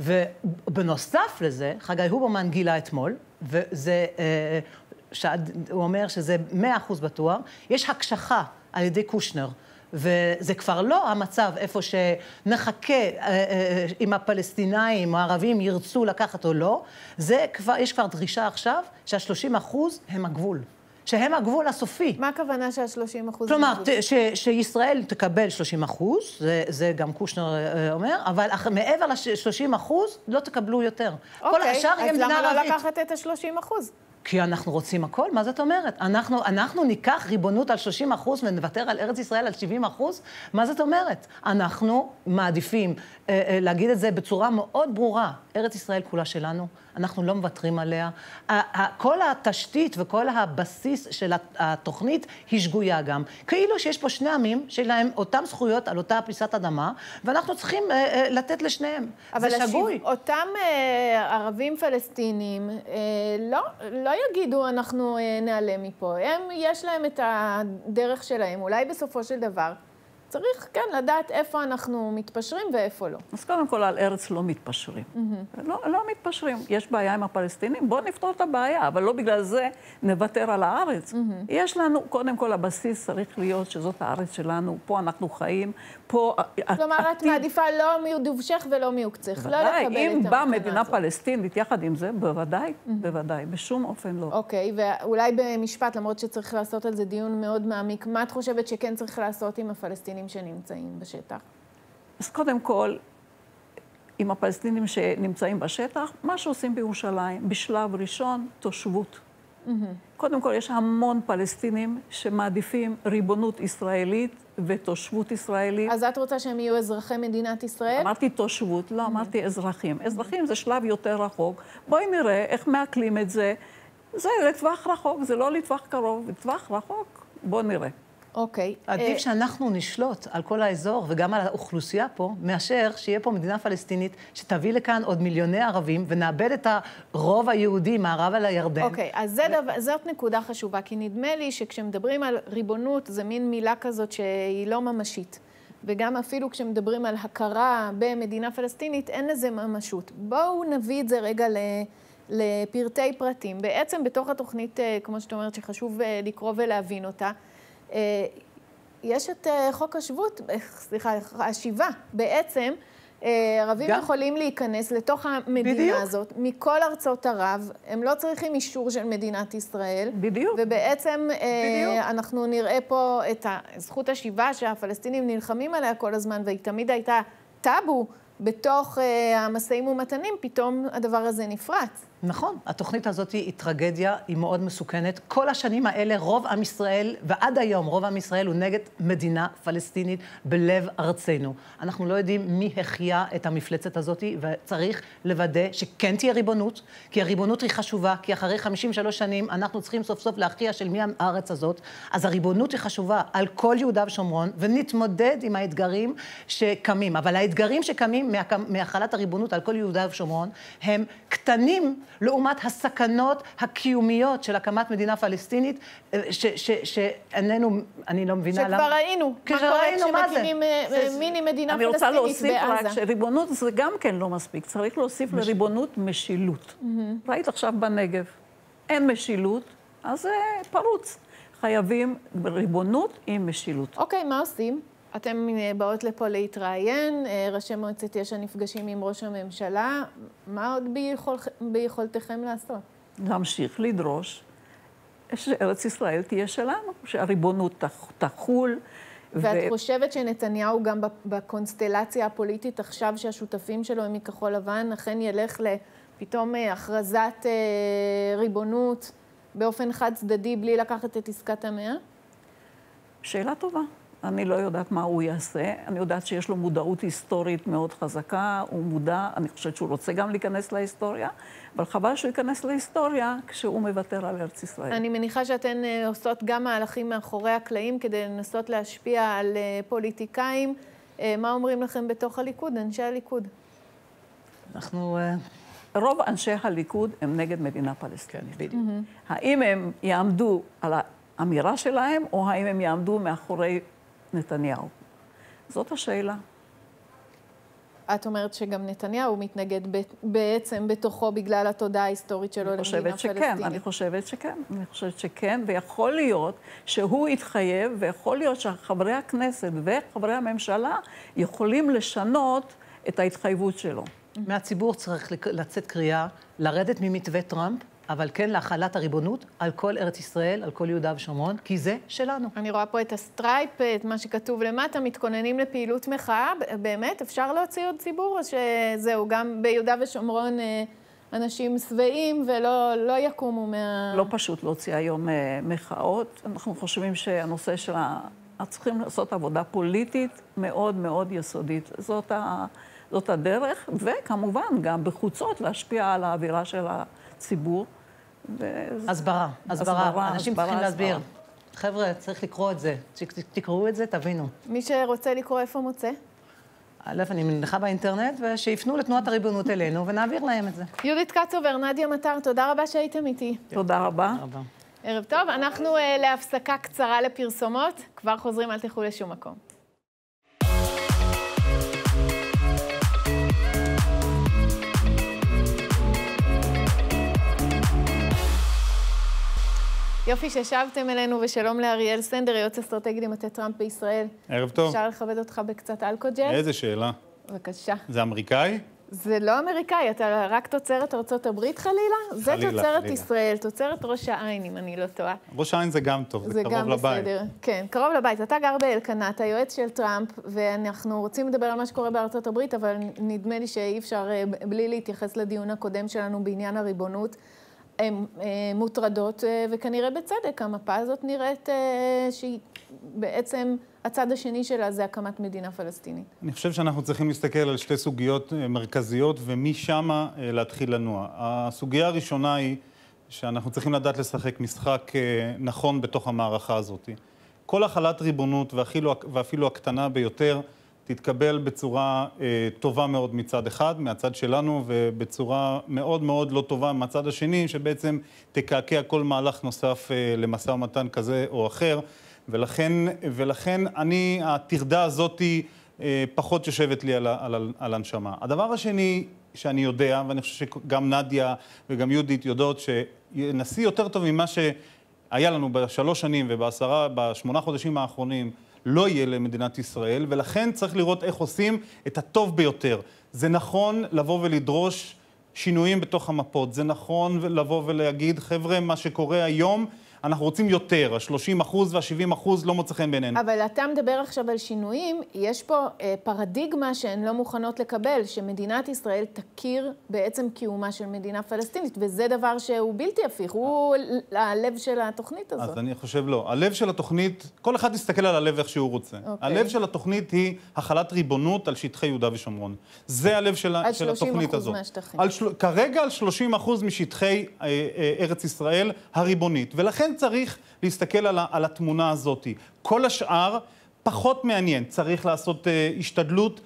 ובנוסף לזה, חגי הוברמן גילה אתמול, וזה, הוא אומר שזה מאה אחוז בטוח, יש הקשחה על ידי קושנר. וזה כבר לא המצב איפה שנחכה אם הפלסטינאים או הערבים ירצו לקחת או לא, זה כבר, יש כבר דרישה עכשיו שה-שלושים אחוז הם הגבול. שהם הגבול הסופי. מה הכוונה שה-שלושים אחוז? כלומר, ש, שישראל תקבל שלושים אחוז, זה, זה גם קושנר אומר, אבל מעבר ל-שלושים אחוז לא תקבלו יותר. אוקיי, כל השאר יהיה מדינה ערבית. אז למה לא לקחת את ה-שלושים אחוז? כי אנחנו רוצים הכל, מה זאת אומרת? אנחנו, אנחנו ניקח ריבונות על שלושים אחוז ונוותר על ארץ ישראל על שבעים אחוז? מה זאת אומרת? אנחנו מעדיפים אה, אה, להגיד את זה בצורה מאוד ברורה. ארץ ישראל כולה שלנו, אנחנו לא מוותרים עליה. כל התשתית וכל הבסיס של התוכנית היא שגויה גם. כאילו שיש פה שני עמים שלהם אותם זכויות על אותה פיסת אדמה, ואנחנו צריכים אה, אה, לתת לשניהם. זה שגוי. אבל אותם אה, ערבים פלסטינים אה, לא, לא יגידו אנחנו אה, נעלה מפה. הם, יש להם את הדרך שלהם. אולי בסופו של דבר צריך, כן, לדעת איפה אנחנו מתפשרים ואיפה לא. אז קודם כל, על ארץ לא מתפשרים. Mm-hmm. לא, לא מתפשרים. יש בעיה עם הפלסטינים, בואו נפתור את הבעיה, אבל לא בגלל זה נוותר על הארץ. Mm-hmm. יש לנו, קודם כל, הבסיס צריך להיות שזאת הארץ שלנו, פה אנחנו חיים, פה... כלומר, את מעדיפה לא מיודובשך ולא מיוקצך, לא לקבל את המתנה הזאת. אם באה מדינה פלסטינית יחד עם זה, בוודאי, בוודאי, בשום אופן לא. אוקיי, ואולי במשפט, למרות שצריך לעשות על זה דיון מאוד מעמיק, מה את חושבת שכן צריך לעשות עם הפלסטינים שנמצאים בשטח? אז קודם כל, עם הפלסטינים שנמצאים בשטח, מה שעושים בירושלים, בשלב ראשון, תושבות. Mm-hmm. קודם כל, יש המון פלסטינים שמעדיפים ריבונות ישראלית ותושבות ישראלית. אז את רוצה שהם יהיו אזרחי מדינת ישראל? אמרתי תושבות, לא, אמרתי אזרחים. אזרחים זה שלב יותר רחוק. בואי נראה איך מעכלים את זה. זה לטווח רחוק, זה לא לטווח קרוב, לטווח רחוק. בואו נראה. אוקיי. עדיף שאנחנו נשלוט על כל האזור וגם על האוכלוסייה פה, מאשר שיהיה פה מדינה פלסטינית שתביא לכאן עוד מיליוני ערבים ונאבד את הרוב היהודי מערב על הירדן. אוקיי, אז זאת נקודה חשובה, כי נדמה לי שכשמדברים על ריבונות, זה מין מילה כזאת שהיא לא ממשית. וגם אפילו כשמדברים על הכרה במדינה פלסטינית, אין לזה ממשות. בואו נביא את זה רגע ל... לפרטי פרטים. בעצם בתוך התוכנית, כמו שאת אומרת, שחשוב לקרוא ולהבין אותה, יש את חוק השבות, סליחה, השיבה. בעצם, ערבים יכולים להיכנס לתוך המדינה בדיוק. הזאת, מכל ארצות ערב, הם לא צריכים אישור של מדינת ישראל. בדיוק. ובעצם בדיוק. אנחנו נראה פה את זכות השיבה שהפלסטינים נלחמים עליה כל הזמן, והיא תמיד הייתה טאבו בתוך המשאים ומתנים, פתאום הדבר הזה נפרץ. נכון, התוכנית הזאת היא טרגדיה, היא מאוד מסוכנת. כל השנים האלה רוב עם ישראל, ועד היום רוב עם ישראל הוא נגד מדינה פלסטינית בלב ארצנו. אנחנו לא יודעים מי החיה את המפלצת הזאת, וצריך לוודא שכן תהיה ריבונות, כי הריבונות היא חשובה, כי אחרי חמישים ושלוש שנים אנחנו צריכים סוף סוף להכריע של מי הארץ הזאת, אז הריבונות היא חשובה על כל יהודה ושומרון, ונתמודד עם האתגרים שקמים. אבל האתגרים שקמים מהחלת הריבונות על כל יהודה ושומרון, הם קטנים לעומת הסכנות הקיומיות של הקמת מדינה פלסטינית, שאיננו, אני לא מבינה למה. שכבר ראינו. מה קורה כשמקימים מיני מדינה פלסטינית בעזה. אני רוצה להוסיף רק שריבונות זה גם כן לא מספיק. צריך להוסיף לריבונות משילות. ראית עכשיו בנגב, אין משילות, אז זה פרוץ. חייבים ריבונות עם משילות. אוקיי, מה עושים? אתם באות לפה להתראיין, ראשי מועצת יש"ע נפגשים עם ראש הממשלה, מה עוד ביכול, ביכולתכם לעשות? להמשיך לדרוש שארץ ישראל תהיה שלנו, שהריבונות תחול. ואת ו... חושבת שנתניהו גם בקונסטלציה הפוליטית עכשיו שהשותפים שלו הם מכחול לבן, אכן ילך לפתאום הכרזת ריבונות באופן חד צדדי בלי לקחת את עסקת המאה? שאלה טובה. אני לא יודעת מה הוא יעשה, אני יודעת שיש לו מודעות היסטורית מאוד חזקה, הוא מודע, אני חושבת שהוא רוצה גם להיכנס להיסטוריה, אבל חבל שהוא ייכנס להיסטוריה כשהוא מוותר על ארץ ישראל. אני מניחה שאתן עושות גם מהלכים מאחורי הקלעים כדי לנסות להשפיע על פוליטיקאים. מה אומרים לכם בתוך הליכוד, אנשי הליכוד? אנחנו... רוב אנשי הליכוד הם נגד מדינה פלסטינית. כן, בדיוק. האם הם יעמדו על האמירה שלהם, או האם הם יעמדו מאחורי נתניהו? זאת השאלה. את אומרת שגם נתניהו מתנגד בעצם בתוכו בגלל התודעה ההיסטורית שלו למדינה פלסטינית. שכן, אני חושבת שכן, אני חושבת שכן, ויכול להיות שהוא יתחייב, ויכול להיות שחברי הכנסת וחברי הממשלה יכולים לשנות את ההתחייבות שלו. מהציבור צריך לצאת קריאה, לרדת ממתווה טראמפ, אבל כן להחלת הריבונות על כל ארץ ישראל, על כל יהודה ושומרון, כי זה שלנו. אני רואה פה את הסטרייפ, את מה שכתוב למטה, מתכוננים לפעילות מחאה. באמת, אפשר להוציא עוד ציבור, או שזהו, גם ביהודה ושומרון אנשים שבעים ולא לא יקומו מה... לא פשוט להוציא היום מחאות. אנחנו חושבים שהנושא של ה... צריכים לעשות עבודה פוליטית מאוד מאוד יסודית. זאת, ה... זאת הדרך, וכמובן גם בחוצות להשפיע על האווירה של הציבור. הסברה, הסברה, אנשים צריכים להסביר. חבר'ה, צריך לקרוא את זה. תקראו את זה, תבינו. מי שרוצה לקרוא, איפה מוצא? א', אני מניחה באינטרנט, ושיפנו לתנועת הריבונות אלינו, ונעביר להם את זה. יהודית קצובר, נדיה מטר, תודה רבה שהייתם איתי. תודה רבה. ערב טוב, אנחנו להפסקה קצרה לפרסומות. כבר חוזרים, אל תלכו לשום מקום. יופי ששבתם אלינו, ושלום לאריאל סנדר, יועץ אסטרטגי למטה טראמפ בישראל. ערב טוב. אפשר לכבד אותך בקצת אלכוג'ל? איזה שאלה. בבקשה. זה אמריקאי? זה לא אמריקאי, אתה רק תוצרת ארצות הברית חלילה? זה חלילה, תוצרת חלילה. ישראל, תוצרת ראש העין, אם אני לא טועה. ראש העין זה גם טוב, זה, זה קרוב גם לבית. בסדר. כן, קרוב לבית. אתה גר באלקנה, אתה יועץ של טראמפ, ואנחנו רוצים לדבר על מה שקורה בארצות הברית, אבל נדמה לי שאי אפשר בלי להתייחס לדיון הקודם שלנו בעניין הריבונות. הן מוטרדות, וכנראה בצדק. המפה הזאת נראית שהיא בעצם, הצד השני שלה זה הקמת מדינה פלסטינית. אני חושב שאנחנו צריכים להסתכל על שתי סוגיות מרכזיות, ומשם להתחיל לנוע. הסוגיה הראשונה היא שאנחנו צריכים לדעת לשחק משחק נכון בתוך המערכה הזאת. כל החלת ריבונות, ואפילו, ואפילו הקטנה ביותר, תתקבל בצורה אה, טובה מאוד מצד אחד, מהצד שלנו, ובצורה מאוד מאוד לא טובה מהצד השני, שבעצם תקעקע כל מהלך נוסף אה, למשא ומתן כזה או אחר, ולכן, ולכן אני, התרדה הזאת אה, פחות יושבת לי על, על, על הנשמה. הדבר השני שאני יודע, ואני חושב שגם נדיה וגם יהודית יודעות, שנשיא יותר טוב ממה שהיה לנו בשלוש שנים ובעשרה, בשמונה חודשים האחרונים, לא יהיה למדינת ישראל, ולכן צריך לראות איך עושים את הטוב ביותר. זה נכון לבוא ולדרוש שינויים בתוך המפות, זה נכון לבוא ולהגיד, חבר'ה, מה שקורה היום, אנחנו רוצים יותר, ה-שלושים אחוז וה-שבעים אחוז לא מוצא חן בינינו. אבל אתה מדבר עכשיו על שינויים, יש פה אה, פרדיגמה שהן לא מוכנות לקבל, שמדינת ישראל תכיר בעצם קיומה של מדינה פלסטינית, וזה דבר שהוא בלתי הפיך, הוא הלב של התוכנית הזאת. אז אני חושב לא. הלב של התוכנית, כל אחד יסתכל על הלב איך שהוא רוצה. Okay. הלב של התוכנית היא החלת ריבונות על שטחי יהודה ושומרון. זה הלב של, של התוכנית הזאת. על שלושים אחוז מהשטחים. על של... כרגע על שלושים אחוז משטחי אה, אה, ארץ ישראל הריבונית, ולכן צריך להסתכל על, על התמונה הזאת. כל השאר פחות מעניין. צריך לעשות uh, השתדלות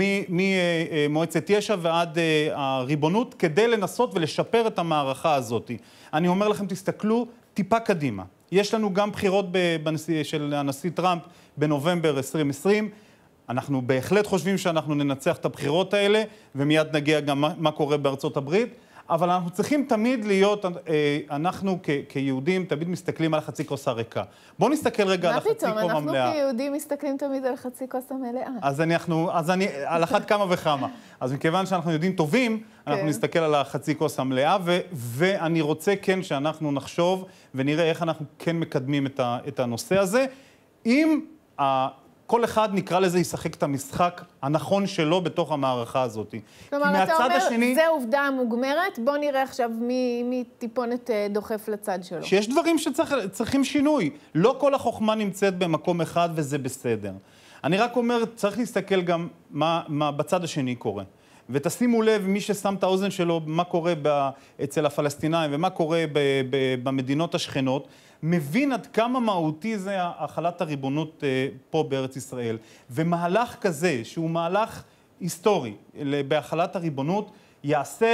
ממועצת יש"ע ועד uh, הריבונות, כדי לנסות ולשפר את המערכה הזאת. אני אומר לכם, תסתכלו טיפה קדימה. יש לנו גם בחירות בנשיא, של הנשיא טראמפ בנובמבר עשרים עשרים. אנחנו בהחלט חושבים שאנחנו ננצח את הבחירות האלה, ומיד נגיע גם מה, מה קורה בארצות הברית. אבל אנחנו צריכים תמיד להיות, אנחנו כ- כיהודים תמיד מסתכלים על החצי כוס הריקה. בואו נסתכל רגע על החצי כוס המלאה. מה פתאום? אנחנו כיהודים מסתכלים תמיד על החצי כוס המלאה. אז אנחנו, אז אני, על אחת כמה וכמה. אז מכיוון שאנחנו יהודים טובים, אנחנו כן. נסתכל על החצי כוס המלאה, ו- ואני רוצה כן שאנחנו נחשוב ונראה איך אנחנו כן מקדמים את, ה- את הנושא הזה. אם ה... כל אחד נקרא לזה ישחק את המשחק הנכון שלו בתוך המערכה הזאת. כלומר, אתה אומר, השני, זה עובדה מוגמרת, בוא נראה עכשיו מי, מי טיפונת דוחף לצד שלו. שיש דברים שצריכים שינוי. לא כל החוכמה נמצאת במקום אחד וזה בסדר. אני רק אומר, צריך להסתכל גם מה, מה בצד השני קורה. ותשימו לב, מי ששם את האוזן שלו, מה קורה ב, אצל הפלסטינאים ומה קורה ב, ב, במדינות השכנות, מבין עד כמה מהותי זה החלת הריבונות פה בארץ ישראל. ומהלך כזה, שהוא מהלך היסטורי בהחלת הריבונות, יעשה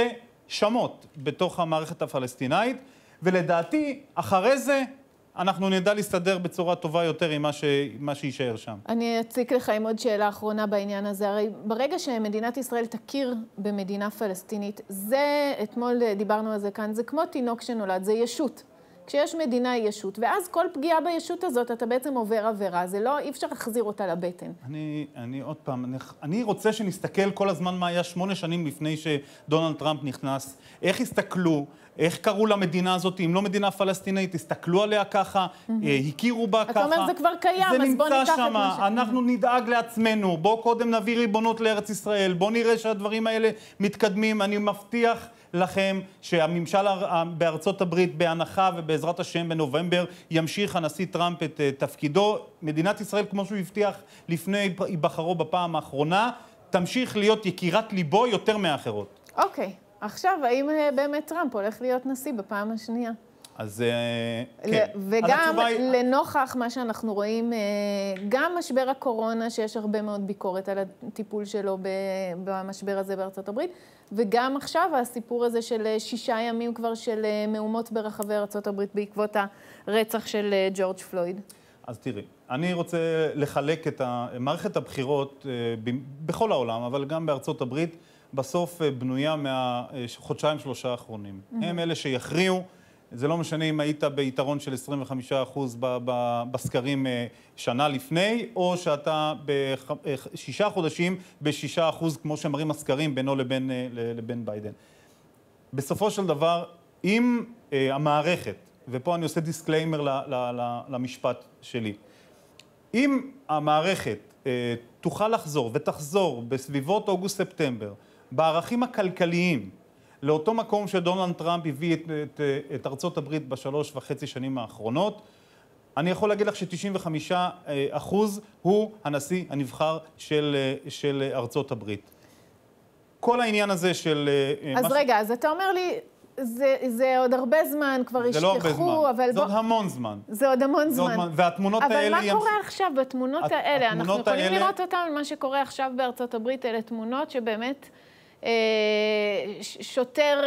שמות בתוך המערכת הפלסטינאית, ולדעתי, אחרי זה, אנחנו נדע להסתדר בצורה טובה יותר עם מה, ש... מה שישאר שם. אני אציק לך עם עוד שאלה אחרונה בעניין הזה. הרי ברגע שמדינת ישראל תכיר במדינה פלסטינית, זה, אתמול דיברנו על זה כאן, זה כמו תינוק שנולד, זה ישות. כשיש מדינה היא ישות, ואז כל פגיעה בישות הזאת אתה בעצם עובר עבירה, זה לא, אי אפשר להחזיר אותה לבטן. אני, אני עוד פעם, אני, אני רוצה שנסתכל כל הזמן מה היה שמונה שנים לפני שדונלד טראמפ נכנס, איך הסתכלו, איך קראו למדינה הזאת, אם לא מדינה פלסטינאית, הסתכלו עליה ככה, mm-hmm. הכירו בה ככה. אתה אומר זה כבר קיים, אז בוא ניקח שמה, את מה ש... אנחנו נדאג לעצמנו, בוא קודם נביא ריבונות לארץ ישראל, בוא נראה שהדברים האלה מתקדמים, אני מבטיח לכם שהממשל בארצות הברית בהנחה ובעזרת השם בנובמבר ימשיך הנשיא טראמפ את תפקידו. מדינת ישראל, כמו שהוא הבטיח לפני היבחרו בפעם האחרונה, תמשיך להיות יקירת ליבו יותר מאחרות. אוקיי, עכשיו האם באמת טראמפ הולך להיות נשיא בפעם השנייה? אז כן. וגם לנוכח מה שאנחנו רואים, גם משבר הקורונה, שיש הרבה מאוד ביקורת על הטיפול שלו במשבר הזה בארצות הברית, וגם עכשיו הסיפור הזה של שישה ימים כבר של מהומות ברחבי ארצות הברית בעקבות הרצח של ג'ורג' פלויד. אז תראי, אני רוצה לחלק את מערכת הבחירות בכל העולם, אבל גם בארצות הברית, בסוף בנויה מהחודשיים שלושה האחרונים. הם אלה שיכריעו. זה לא משנה אם היית ביתרון של עשרים וחמישה אחוז בסקרים שנה לפני, או שאתה בשישה חודשים בשישה אחוז, כמו שמראים הסקרים בינו לבין, לבין ביידן. בסופו של דבר, אם המערכת, ופה אני עושה דיסקליימר למשפט שלי, אם המערכת תוכל לחזור ותחזור בסביבות אוגוסט-ספטמבר, בערכים הכלכליים, לאותו מקום שדונלד טראמפ הביא את, את, את ארצות הברית בשלוש וחצי שנים האחרונות, אני יכול להגיד לך ש-תשעים וחמישה אחוז הוא הנשיא הנבחר של, של ארצות הברית. כל העניין הזה של... אז ש... רגע, אז אתה אומר לי, זה, זה עוד הרבה זמן, כבר ישכחו, זה לא הרבה זמן, אבל זה בוא... עוד המון זמן. זה עוד המון זה זמן. עוד... והתמונות אבל האלה... אבל מה קורה ימש... עכשיו בתמונות הת... האלה? התמונות אנחנו יכולים האלה... לראות אותם על מה שקורה עכשיו בארצות הברית, אלה תמונות שבאמת... שוטר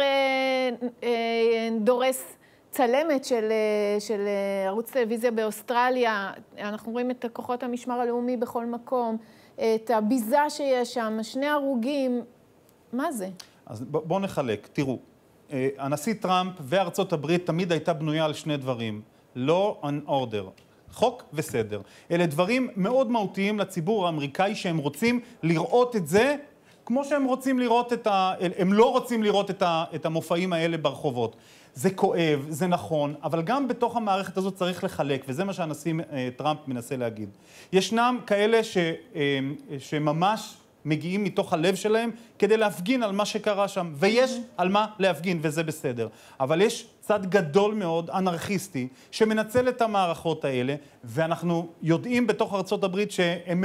דורס צלמת של, של ערוץ טלוויזיה באוסטרליה, אנחנו רואים את כוחות המשמר הלאומי בכל מקום, את הביזה שיש שם, שני הרוגים, מה זה? אז בואו נחלק, תראו, הנשיא טראמפ וארצות הברית תמיד הייתה בנויה על שני דברים, law and order, חוק וסדר. אלה דברים מאוד מהותיים לציבור האמריקאי שהם רוצים לראות את זה, כמו שהם רוצים לראות את ה... הם לא רוצים לראות את, ה... את המופעים האלה ברחובות. זה כואב, זה נכון, אבל גם בתוך המערכת הזאת צריך לחלק, וזה מה שהנשיא טראמפ מנסה להגיד. ישנם כאלה ש... שממש מגיעים מתוך הלב שלהם כדי להפגין על מה שקרה שם, ויש על מה להפגין, וזה בסדר. אבל יש צד גדול מאוד, אנרכיסטי, שמנצל את המערכות האלה, ואנחנו יודעים בתוך ארצות הברית שהן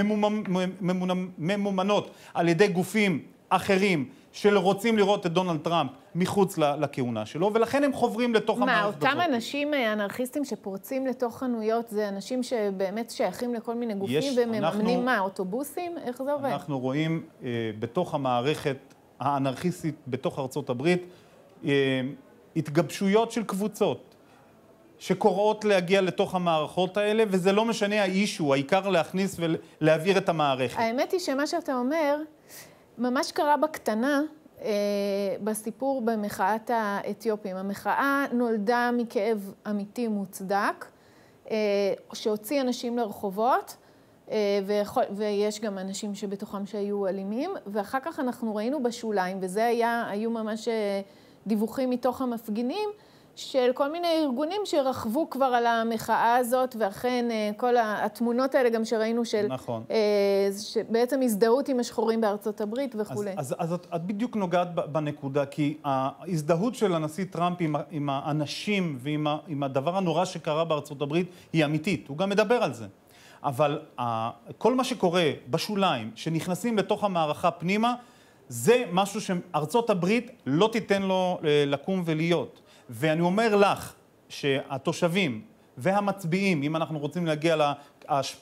ממומנות על ידי גופים אחרים, שרוצים לראות את דונלד טראמפ מחוץ לכהונה שלו, ולכן הם חוברים לתוך מה, המערכת הזאת. מה, אותם אנשים אנרכיסטים שפורצים לתוך חנויות, זה אנשים שבאמת שייכים לכל מיני גופים יש, ומממנים אנחנו, מה, אוטובוסים? איך זה עובד? אנחנו רואים אה, בתוך המערכת האנרכיסטית, בתוך ארצות הברית, אה, התגבשויות של קבוצות שקוראות להגיע לתוך המערכות האלה, וזה לא משנה האישו, העיקר להכניס ולהעביר את המערכת. האמת היא שמה שאתה אומר, ממש קרה בקטנה, אה, בסיפור במחאת האתיופים. המחאה נולדה מכאב אמיתי מוצדק, אה, שהוציא אנשים לרחובות, אה, ויכול, ויש גם אנשים שבתוכם שהיו אלימים, ואחר כך אנחנו ראינו בשוליים, וזה היה, היו ממש דיווחים מתוך המפגינים, של כל מיני ארגונים שרכבו כבר על המחאה הזאת, ואכן כל התמונות האלה גם שראינו של... נכון. שבעצם הזדהות עם השחורים בארצות הברית וכו'. אז, אז, אז את, את בדיוק נוגעת בנקודה, כי ההזדהות של הנשיא טראמפ עם, עם האנשים ועם ה, עם הדבר הנורא שקרה בארצות הברית היא אמיתית, הוא גם מדבר על זה. אבל כל מה שקורה בשוליים, שנכנסים לתוך המערכה פנימה, זה משהו שארצות הברית לא תיתן לו לקום ולהיות. ואני אומר לך שהתושבים והמצביעים, אם אנחנו רוצים להגיע להשפעה,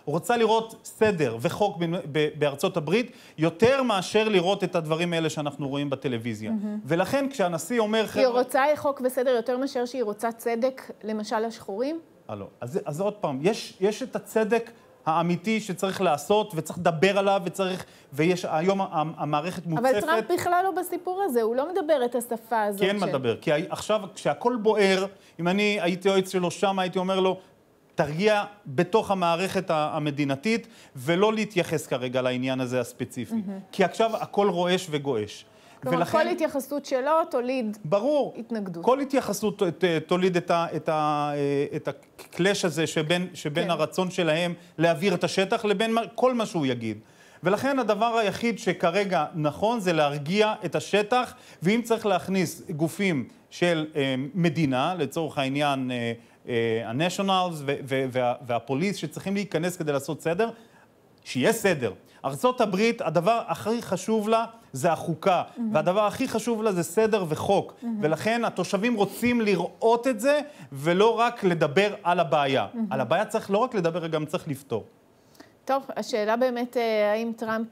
רוצה לראות סדר וחוק בארצות הברית, יותר מאשר לראות את הדברים האלה שאנחנו רואים בטלוויזיה. ולכן כשהנשיא אומר... היא רוצה חוק וסדר יותר מאשר שהיא רוצה צדק, למשל לשחורים? לא. אז, אז עוד פעם, יש, יש את הצדק האמיתי שצריך לעשות, וצריך לדבר עליו, וצריך, ויש, היום המערכת מוצפת... אבל טראמפ בכלל לא בסיפור הזה, הוא לא מדבר את השפה הזאת. כן מדבר, כי עכשיו, כשהכל בוער, אם אני הייתי יועץ שלו שם, הייתי אומר לו, תרגיע בתוך המערכת המדינתית, ולא להתייחס כרגע לעניין הזה הספציפי. כי עכשיו הכל רועש וגועש. כלומר, ולכן, כל התייחסות שלו תוליד ברור, התנגדות. כל התייחסות תוליד את, ה, את, ה, את הקלש הזה שבין, שבין כן. הרצון שלהם להעביר את השטח לבין כל מה שהוא יגיד. ולכן הדבר היחיד שכרגע נכון זה להרגיע את השטח, ואם צריך להכניס גופים של אה, מדינה, לצורך העניין אה, אה, הנשיונלס והפוליס שצריכים להיכנס כדי לעשות סדר, שיהיה סדר. ארצות הברית, הדבר הכי חשוב לה זה החוקה, mm-hmm. והדבר הכי חשוב לה זה סדר וחוק, mm-hmm. ולכן התושבים רוצים לראות את זה, ולא רק לדבר על הבעיה. Mm-hmm. על הבעיה צריך לא רק לדבר, גם צריך לפתור. טוב, השאלה באמת, האם טראמפ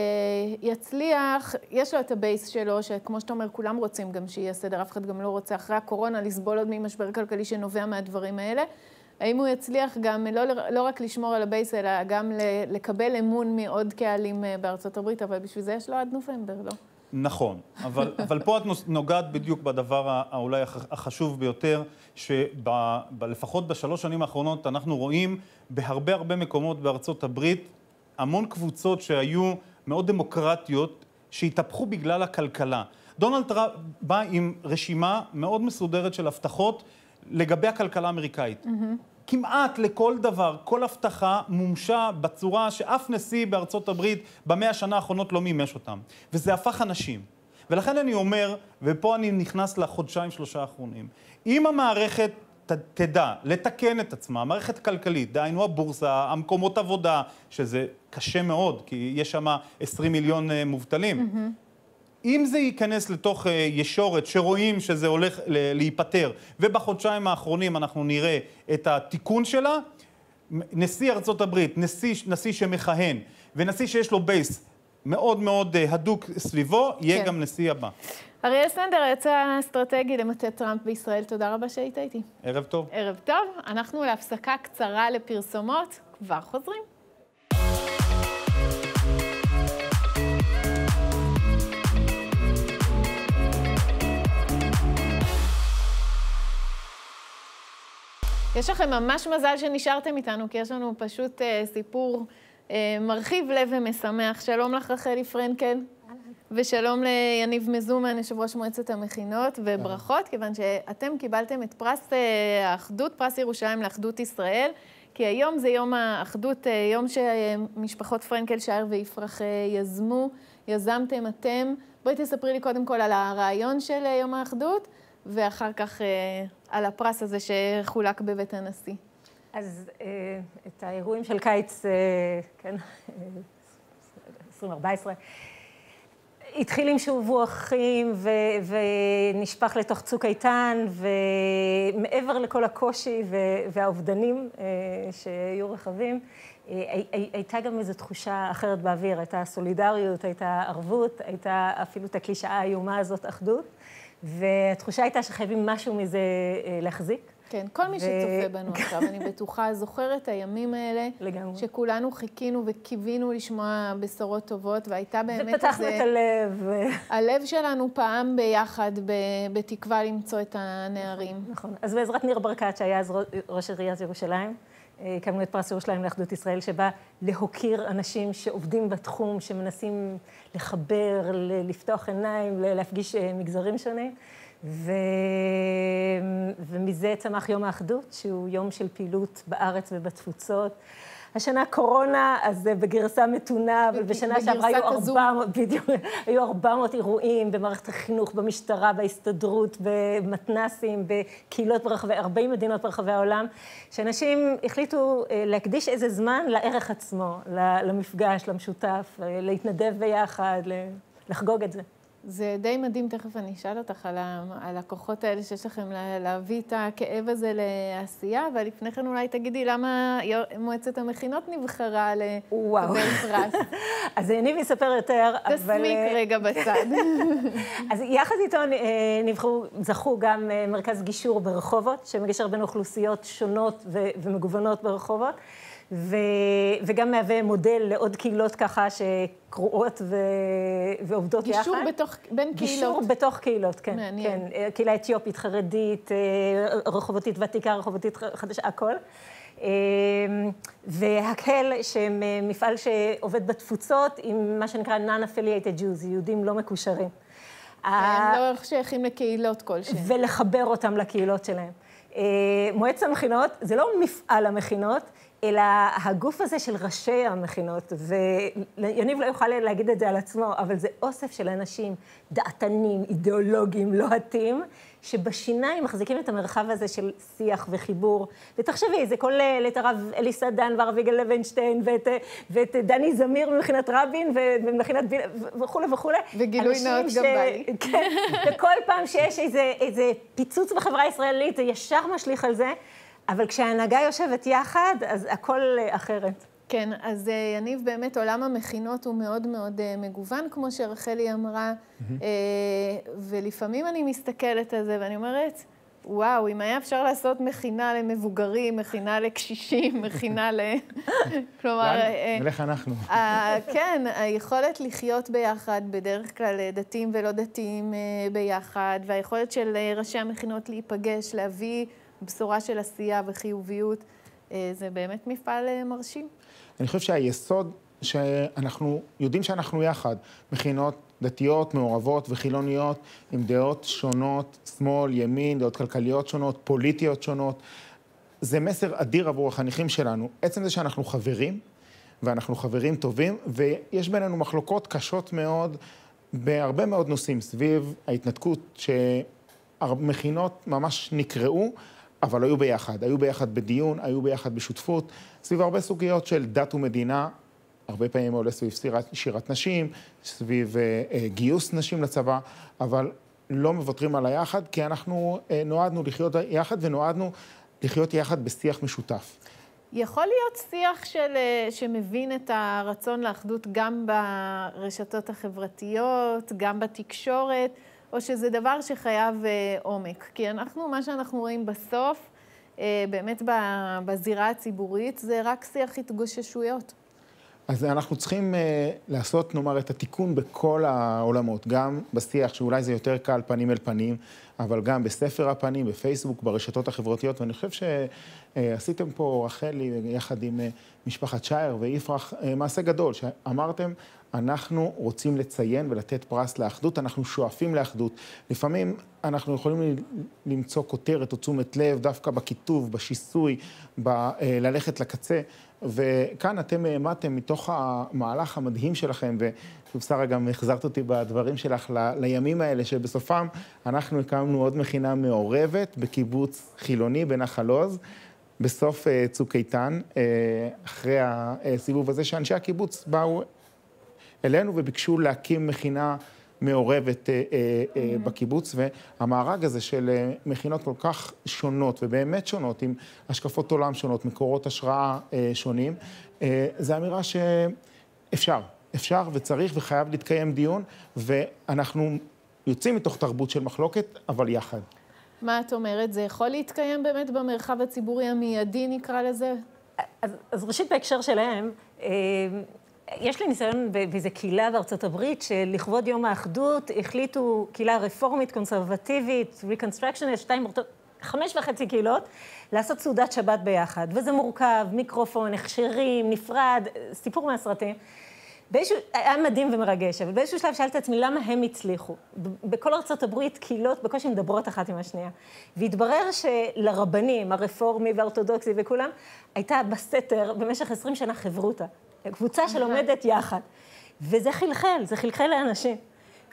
יצליח, יש לו את הבייס שלו, שכמו שאתה אומר, כולם רוצים גם שיהיה סדר, אף אחד גם לא רוצה אחרי הקורונה לסבול עוד ממשבר כלכלי שנובע מהדברים האלה. האם הוא יצליח גם לא, לא רק לשמור על הבייס, אלא גם לקבל אמון מעוד קהלים בארצות הברית, אבל בשביל זה יש לו עד נובמבר, לא? נכון, אבל, אבל פה את נוגעת בדיוק בדבר האולי החשוב ביותר, שלפחות בשלוש שנים האחרונות אנחנו רואים בהרבה הרבה מקומות בארצות הברית, המון קבוצות שהיו מאוד דמוקרטיות, שהתהפכו בגלל הכלכלה. דונלד טראמפ בא עם רשימה מאוד מסודרת של הבטחות לגבי הכלכלה האמריקאית. Mm-hmm. כמעט לכל דבר, כל הבטחה מומשה בצורה שאף נשיא בארצות הברית במאה השנה האחרונות לא מימש אותם. וזה הפך אנשים. ולכן אני אומר, ופה אני נכנס לחודשיים שלושה האחרונים, אם המערכת ת, תדע לתקן את עצמה, המערכת הכלכלית, דהיינו הבורסה, המקומות עבודה, שזה קשה מאוד, כי יש שם עשרים מיליון מובטלים, mm-hmm. אם זה ייכנס לתוך ישורת שרואים שזה הולך להיפטר, ובחודשיים האחרונים אנחנו נראה את התיקון שלה, נשיא ארצות הברית, נשיא, נשיא שמכהן, ונשיא שיש לו בייס מאוד מאוד הדוק סביבו, יהיה כן. גם נשיא הבא. אריאל סנדר, היועץ האסטרטגי למטה טראמפ בישראל, תודה רבה שהיית איתי. ערב טוב. ערב טוב, אנחנו להפסקה קצרה לפרסומות, כבר חוזרים. יש לכם ממש מזל שנשארתם איתנו, כי יש לנו פשוט אה, סיפור אה, מרחיב לב ומשמח. שלום לך רחלי פרנקל, ושלום ליניב מזומן, יושב ראש מועצת המכינות, וברכות, כיוון שאתם קיבלתם את פרס אה, האחדות, פרס ירושלים לאחדות ישראל, כי היום זה יום האחדות, אה, יום שמשפחות פרנקל, שער ויפרח אה, יזמו, יזמתם אתם. בואי תספרי לי קודם כל על הרעיון של אה, יום האחדות, ואחר כך אה, על הפרס הזה שחולק בבית הנשיא. אז אה, את האירועים של קיץ, אה, כן, עשרים ארבע עשרה, התחיל עם שובו אחים ו- ונשפך לתוך צוק איתן, ומעבר לכל הקושי ו- והאובדנים אה, שהיו רחבים, אה, הייתה גם איזו תחושה אחרת באוויר, הייתה סולידריות, הייתה ערבות, הייתה אפילו את הקלישאה האיומה הזאת, אחדות. והתחושה הייתה שחייבים משהו מזה להחזיק. כן, כל מי שצופה בנו עכשיו, אני בטוחה, זוכר את הימים האלה, לגמרי. שכולנו חיכינו וקיווינו לשמוע בשורות טובות, והייתה באמת איזה... ופתחנו את הלב. הלב שלנו פעם ביחד, בתקווה למצוא את הנערים. נכון. אז בעזרת ניר ברקת, שהיה אז ראש עיריית ירושלים, הקמנו את פרס ירושלים לאחדות ישראל, שבא להוקיר אנשים שעובדים בתחום, שמנסים לחבר, לפתוח עיניים, להפגיש מגזרים שונים. ו... ומזה צמח יום האחדות, שהוא יום של פעילות בארץ ובתפוצות. השנה קורונה, אז זה בגרסה מתונה, אבל בשנה שעברה היו ארבע מאות, בדיוק, היו ארבע מאות אירועים במערכת החינוך, במשטרה, בהסתדרות, במתנסים, בקהילות ברחבי, ארבעים מדינות ברחבי העולם, שאנשים החליטו להקדיש איזה זמן לערך עצמו, למפגש, למשותף, להתנדב ביחד, לחגוג את זה. זה די מדהים, תכף אני אשאל אותך על, ה, על הכוחות האלה שיש לכם לה, להביא את הכאב הזה לעשייה, אבל לפני כן אולי תגידי למה מועצת המכינות נבחרה לקבל פרס. אז יניב יספר יותר, אבל... תסמיק רגע בצד. אז יחד איתו נבחרו, זכו גם מרכז גישור ברחובות, שמגשר בין אוכלוסיות שונות ו- ומגוונות ברחובות, ו- וגם מהווה מודל לעוד קהילות ככה שקרועות ו- ועובדות גישור יחד. גישור בתוך, בין גישור קהילות. גישור בתוך קהילות, כן. מעניין. כן. קהילה אתיופית, חרדית, רחובותית ותיקה, רחובותית חדשה, הכל. והקהל, שמפעל שעובד בתפוצות עם מה שנקרא non-affiliated Jews, יהודים לא מקושרים. הם לא שייכים לקהילות כלשהם. ולחבר אותם לקהילות שלהם. מועצת המכינות זה לא מפעל המכינות, אלא הגוף הזה של ראשי המכינות, ויניב לא יוכל להגיד את זה על עצמו, אבל זה אוסף של אנשים דעתנים, אידיאולוגיים, לוהטים, שבשיניים מחזיקים את המרחב הזה של שיח וחיבור. ותחשבי, זה כולל את הרב אליסא דן והרב יגאל לוינשטיין, ואת, ואת דני זמיר ממכינת רבין, ומכינת וכו' וכו'. וגילוי נאות גם בא. כן, וכל פעם שיש איזה, איזה פיצוץ בחברה הישראלית, זה ישר משליך על זה, אבל כשההנהגה יושבת יחד, אז הכל אחרת. כן, אז יניב, באמת עולם המכינות הוא מאוד מאוד מגוון, כמו שרחלי אמרה, ולפעמים אני מסתכלת על זה ואני אומרת, וואו, אם היה אפשר לעשות מכינה למבוגרים, מכינה לקשישים, מכינה ל... כלומר... מלך אנחנו. כן, היכולת לחיות ביחד, בדרך כלל דתיים ולא דתיים ביחד, והיכולת של ראשי המכינות להיפגש, להביא בשורה של עשייה וחיוביות, זה באמת מפעל מרשים. אני חושב שהיסוד שאנחנו יודעים שאנחנו יחד, מכינות דתיות, מעורבות וחילוניות, עם דעות שונות, שמאל, ימין, דעות כלכליות שונות, פוליטיות שונות, זה מסר אדיר עבור החניכים שלנו. עצם זה שאנחנו חברים, ואנחנו חברים טובים, ויש בינינו מחלוקות קשות מאוד, בהרבה מאוד נושאים, סביב ההתנתקות שהמכינות ממש נקראו, אבל היו ביחד, היו ביחד בדיון, היו ביחד בשותפות, סביב הרבה סוגיות של דת ומדינה, הרבה פעמים עולה סביב שירת, שירת נשים, סביב אה, גיוס נשים לצבא, אבל לא מוותרים על היחד, כי אנחנו אה, נועדנו לחיות יחד ונועדנו לחיות יחד בשיח משותף. יכול להיות שיח של, שמבין את הרצון לאחדות גם ברשתות החברתיות, גם בתקשורת, או שזה דבר שחייב עומק. כי אנחנו, מה שאנחנו רואים בסוף, באמת בזירה הציבורית, זה רק שיח התגוששויות. אז אנחנו צריכים לעשות, נאמר, את התיקון בכל העולמות, גם בשיח, שאולי זה יותר קל פנים אל פנים, אבל גם בספר הפנים, בפייסבוק, ברשתות החברתיות, ואני חושב שעשיתם פה, רחלי, יחד עם משפחת שייר ויפרח, מעשה גדול, שאמרתם, אנחנו רוצים לציין ולתת פרס לאחדות, אנחנו שואפים לאחדות. לפעמים אנחנו יכולים למצוא כותרת או תשומת לב, דווקא בכיתוב, בשיסוי, ללכת לקצה, וכאן אתם העמדתם מתוך המהלך המדהים שלכם, ושרה גם החזרת אותי בדברים שלך ל, לימים האלה, שבסופם אנחנו הקמנו עוד מכינה מעורבת בקיבוץ חילוני בנחל עוז, בסוף צוק איתן, אחרי הסיבוב הזה, שאנשי הקיבוץ באו אלינו וביקשו להקים מכינה מעורבת בקיבוץ, והמארג הזה של מכינות כל כך שונות, ובאמת שונות, עם השקפות עולם שונות, מקורות השראה שונים, זו אמירה שאפשר, אפשר וצריך וחייב להתקיים דיון, ואנחנו יוצאים מתוך תרבות של מחלוקת, אבל יחד. מה את אומרת? זה יכול להתקיים באמת במרחב הציבורי המיידי, נקרא לזה? אז, אז ראשית בהקשר שלהם, יש לי ניסיון באיזו קהילה בארצות הברית, שלכבוד יום האחדות החליטו קהילה רפורמית, קונסרבטיבית, ריקונסטרקשן, שתיים, חמש וחצי קהילות, לעשות סעודת שבת ביחד. וזה מורכב, מיקרופון, הכשרים, נפרד, סיפור מהסרטים. באיזשהו, היה מדהים ומרגש, אבל באיזשהו שלב שאלתי את עצמי, למה הם הצליחו? בכל ארצות הברית, קהילות בקושי מדברות אחת עם השנייה. והתברר שלרבנים, הרפורמי והאורתודוקסי וכולם, הייתה בסתר במשך עשרים שנה חברותה. קבוצה שלומדת יחד. וזה חלחל, זה חלחל לאנשים.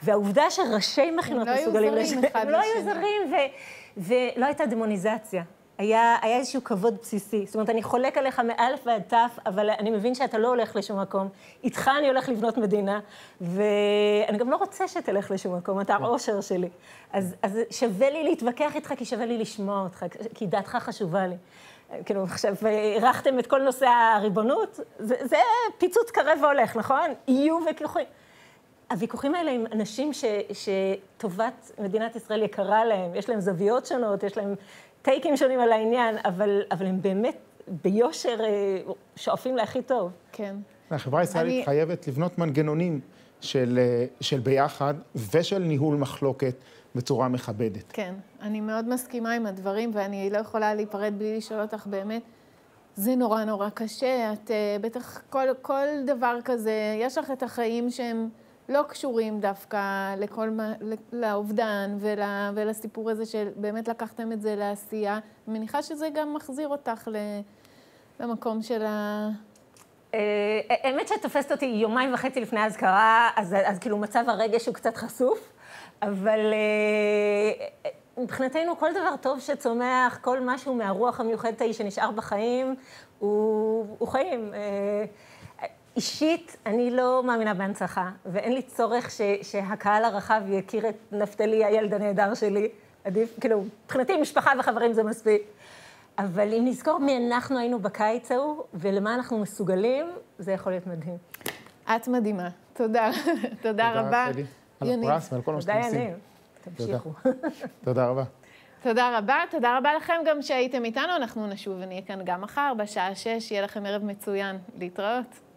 והעובדה שראשי מכינות מסוגלים... הם לא היו זרים אחד לשני. הם לא היו זרים, ולא הייתה דמוניזציה. היה, היה איזשהו כבוד בסיסי. זאת אומרת, אני חולק עליך מאלף ועד תף, אבל אני מבין שאתה לא הולך לשום מקום. איתך אני הולך לבנות מדינה, ואני גם לא רוצה שתלך לשום מקום, אתה העושר שלי. אז, אז שווה לי להתווכח איתך, כי שווה לי לשמוע אותך, כי דעתך חשובה לי. כאילו, עכשיו, ערכתם את כל נושא הריבונות, זה, זה פיצוץ קרב והולך, נכון? יהיו ויכוחים. הוויכוחים האלה עם אנשים ש, שטובת מדינת ישראל יקרה להם, יש להם זוויות שונות, יש להם טייקים שונים על העניין, אבל, אבל הם באמת ביושר שואפים להכי טוב. כן. החברה הישראלית אני... חייבת לבנות מנגנונים של, של ביחד ושל ניהול מחלוקת בצורה מכבדת. כן, אני מאוד מסכימה עם הדברים, ואני לא יכולה להיפרד בלי לשאול אותך באמת. זה נורא נורא קשה, את בטח כל, כל דבר כזה, יש לך את החיים שהם לא קשורים דווקא לכל, לאובדן ול, ולסיפור הזה שבאמת לקחתם את זה לעשייה. אני מניחה שזה גם מחזיר אותך למקום של ה... האמת שתופסת אותי יומיים וחצי לפני ההזכרה, אז, אז כאילו מצב הרגש הוא קצת חשוף, אבל מבחינתנו כל דבר טוב שצומח, כל משהו מהרוח המיוחדת ההיא שנשאר בחיים, הוא, הוא חיים. אישית, אני לא מאמינה בהנצחה, ואין לי צורך ש, שהקהל הרחב יכיר את נפתלי, הילד הנהדר שלי. עדיף, כאילו, מבחינתי משפחה וחברים זה מספיק. אבל אם נזכור מי אנחנו היינו בקיץ ההוא, ולמה אנחנו מסוגלים, זה יכול להיות מדהים. את מדהימה. תודה. תודה רבה. תודה, על הפרס ועל כל מה שאתם עושים. תודה, יניב. תמשיכו. תודה רבה. תודה רבה. תודה רבה לכם גם שהייתם איתנו. אנחנו נשוב ונהיה כאן גם מחר, בשעה שש. יהיה לכם ערב מצוין. להתראות.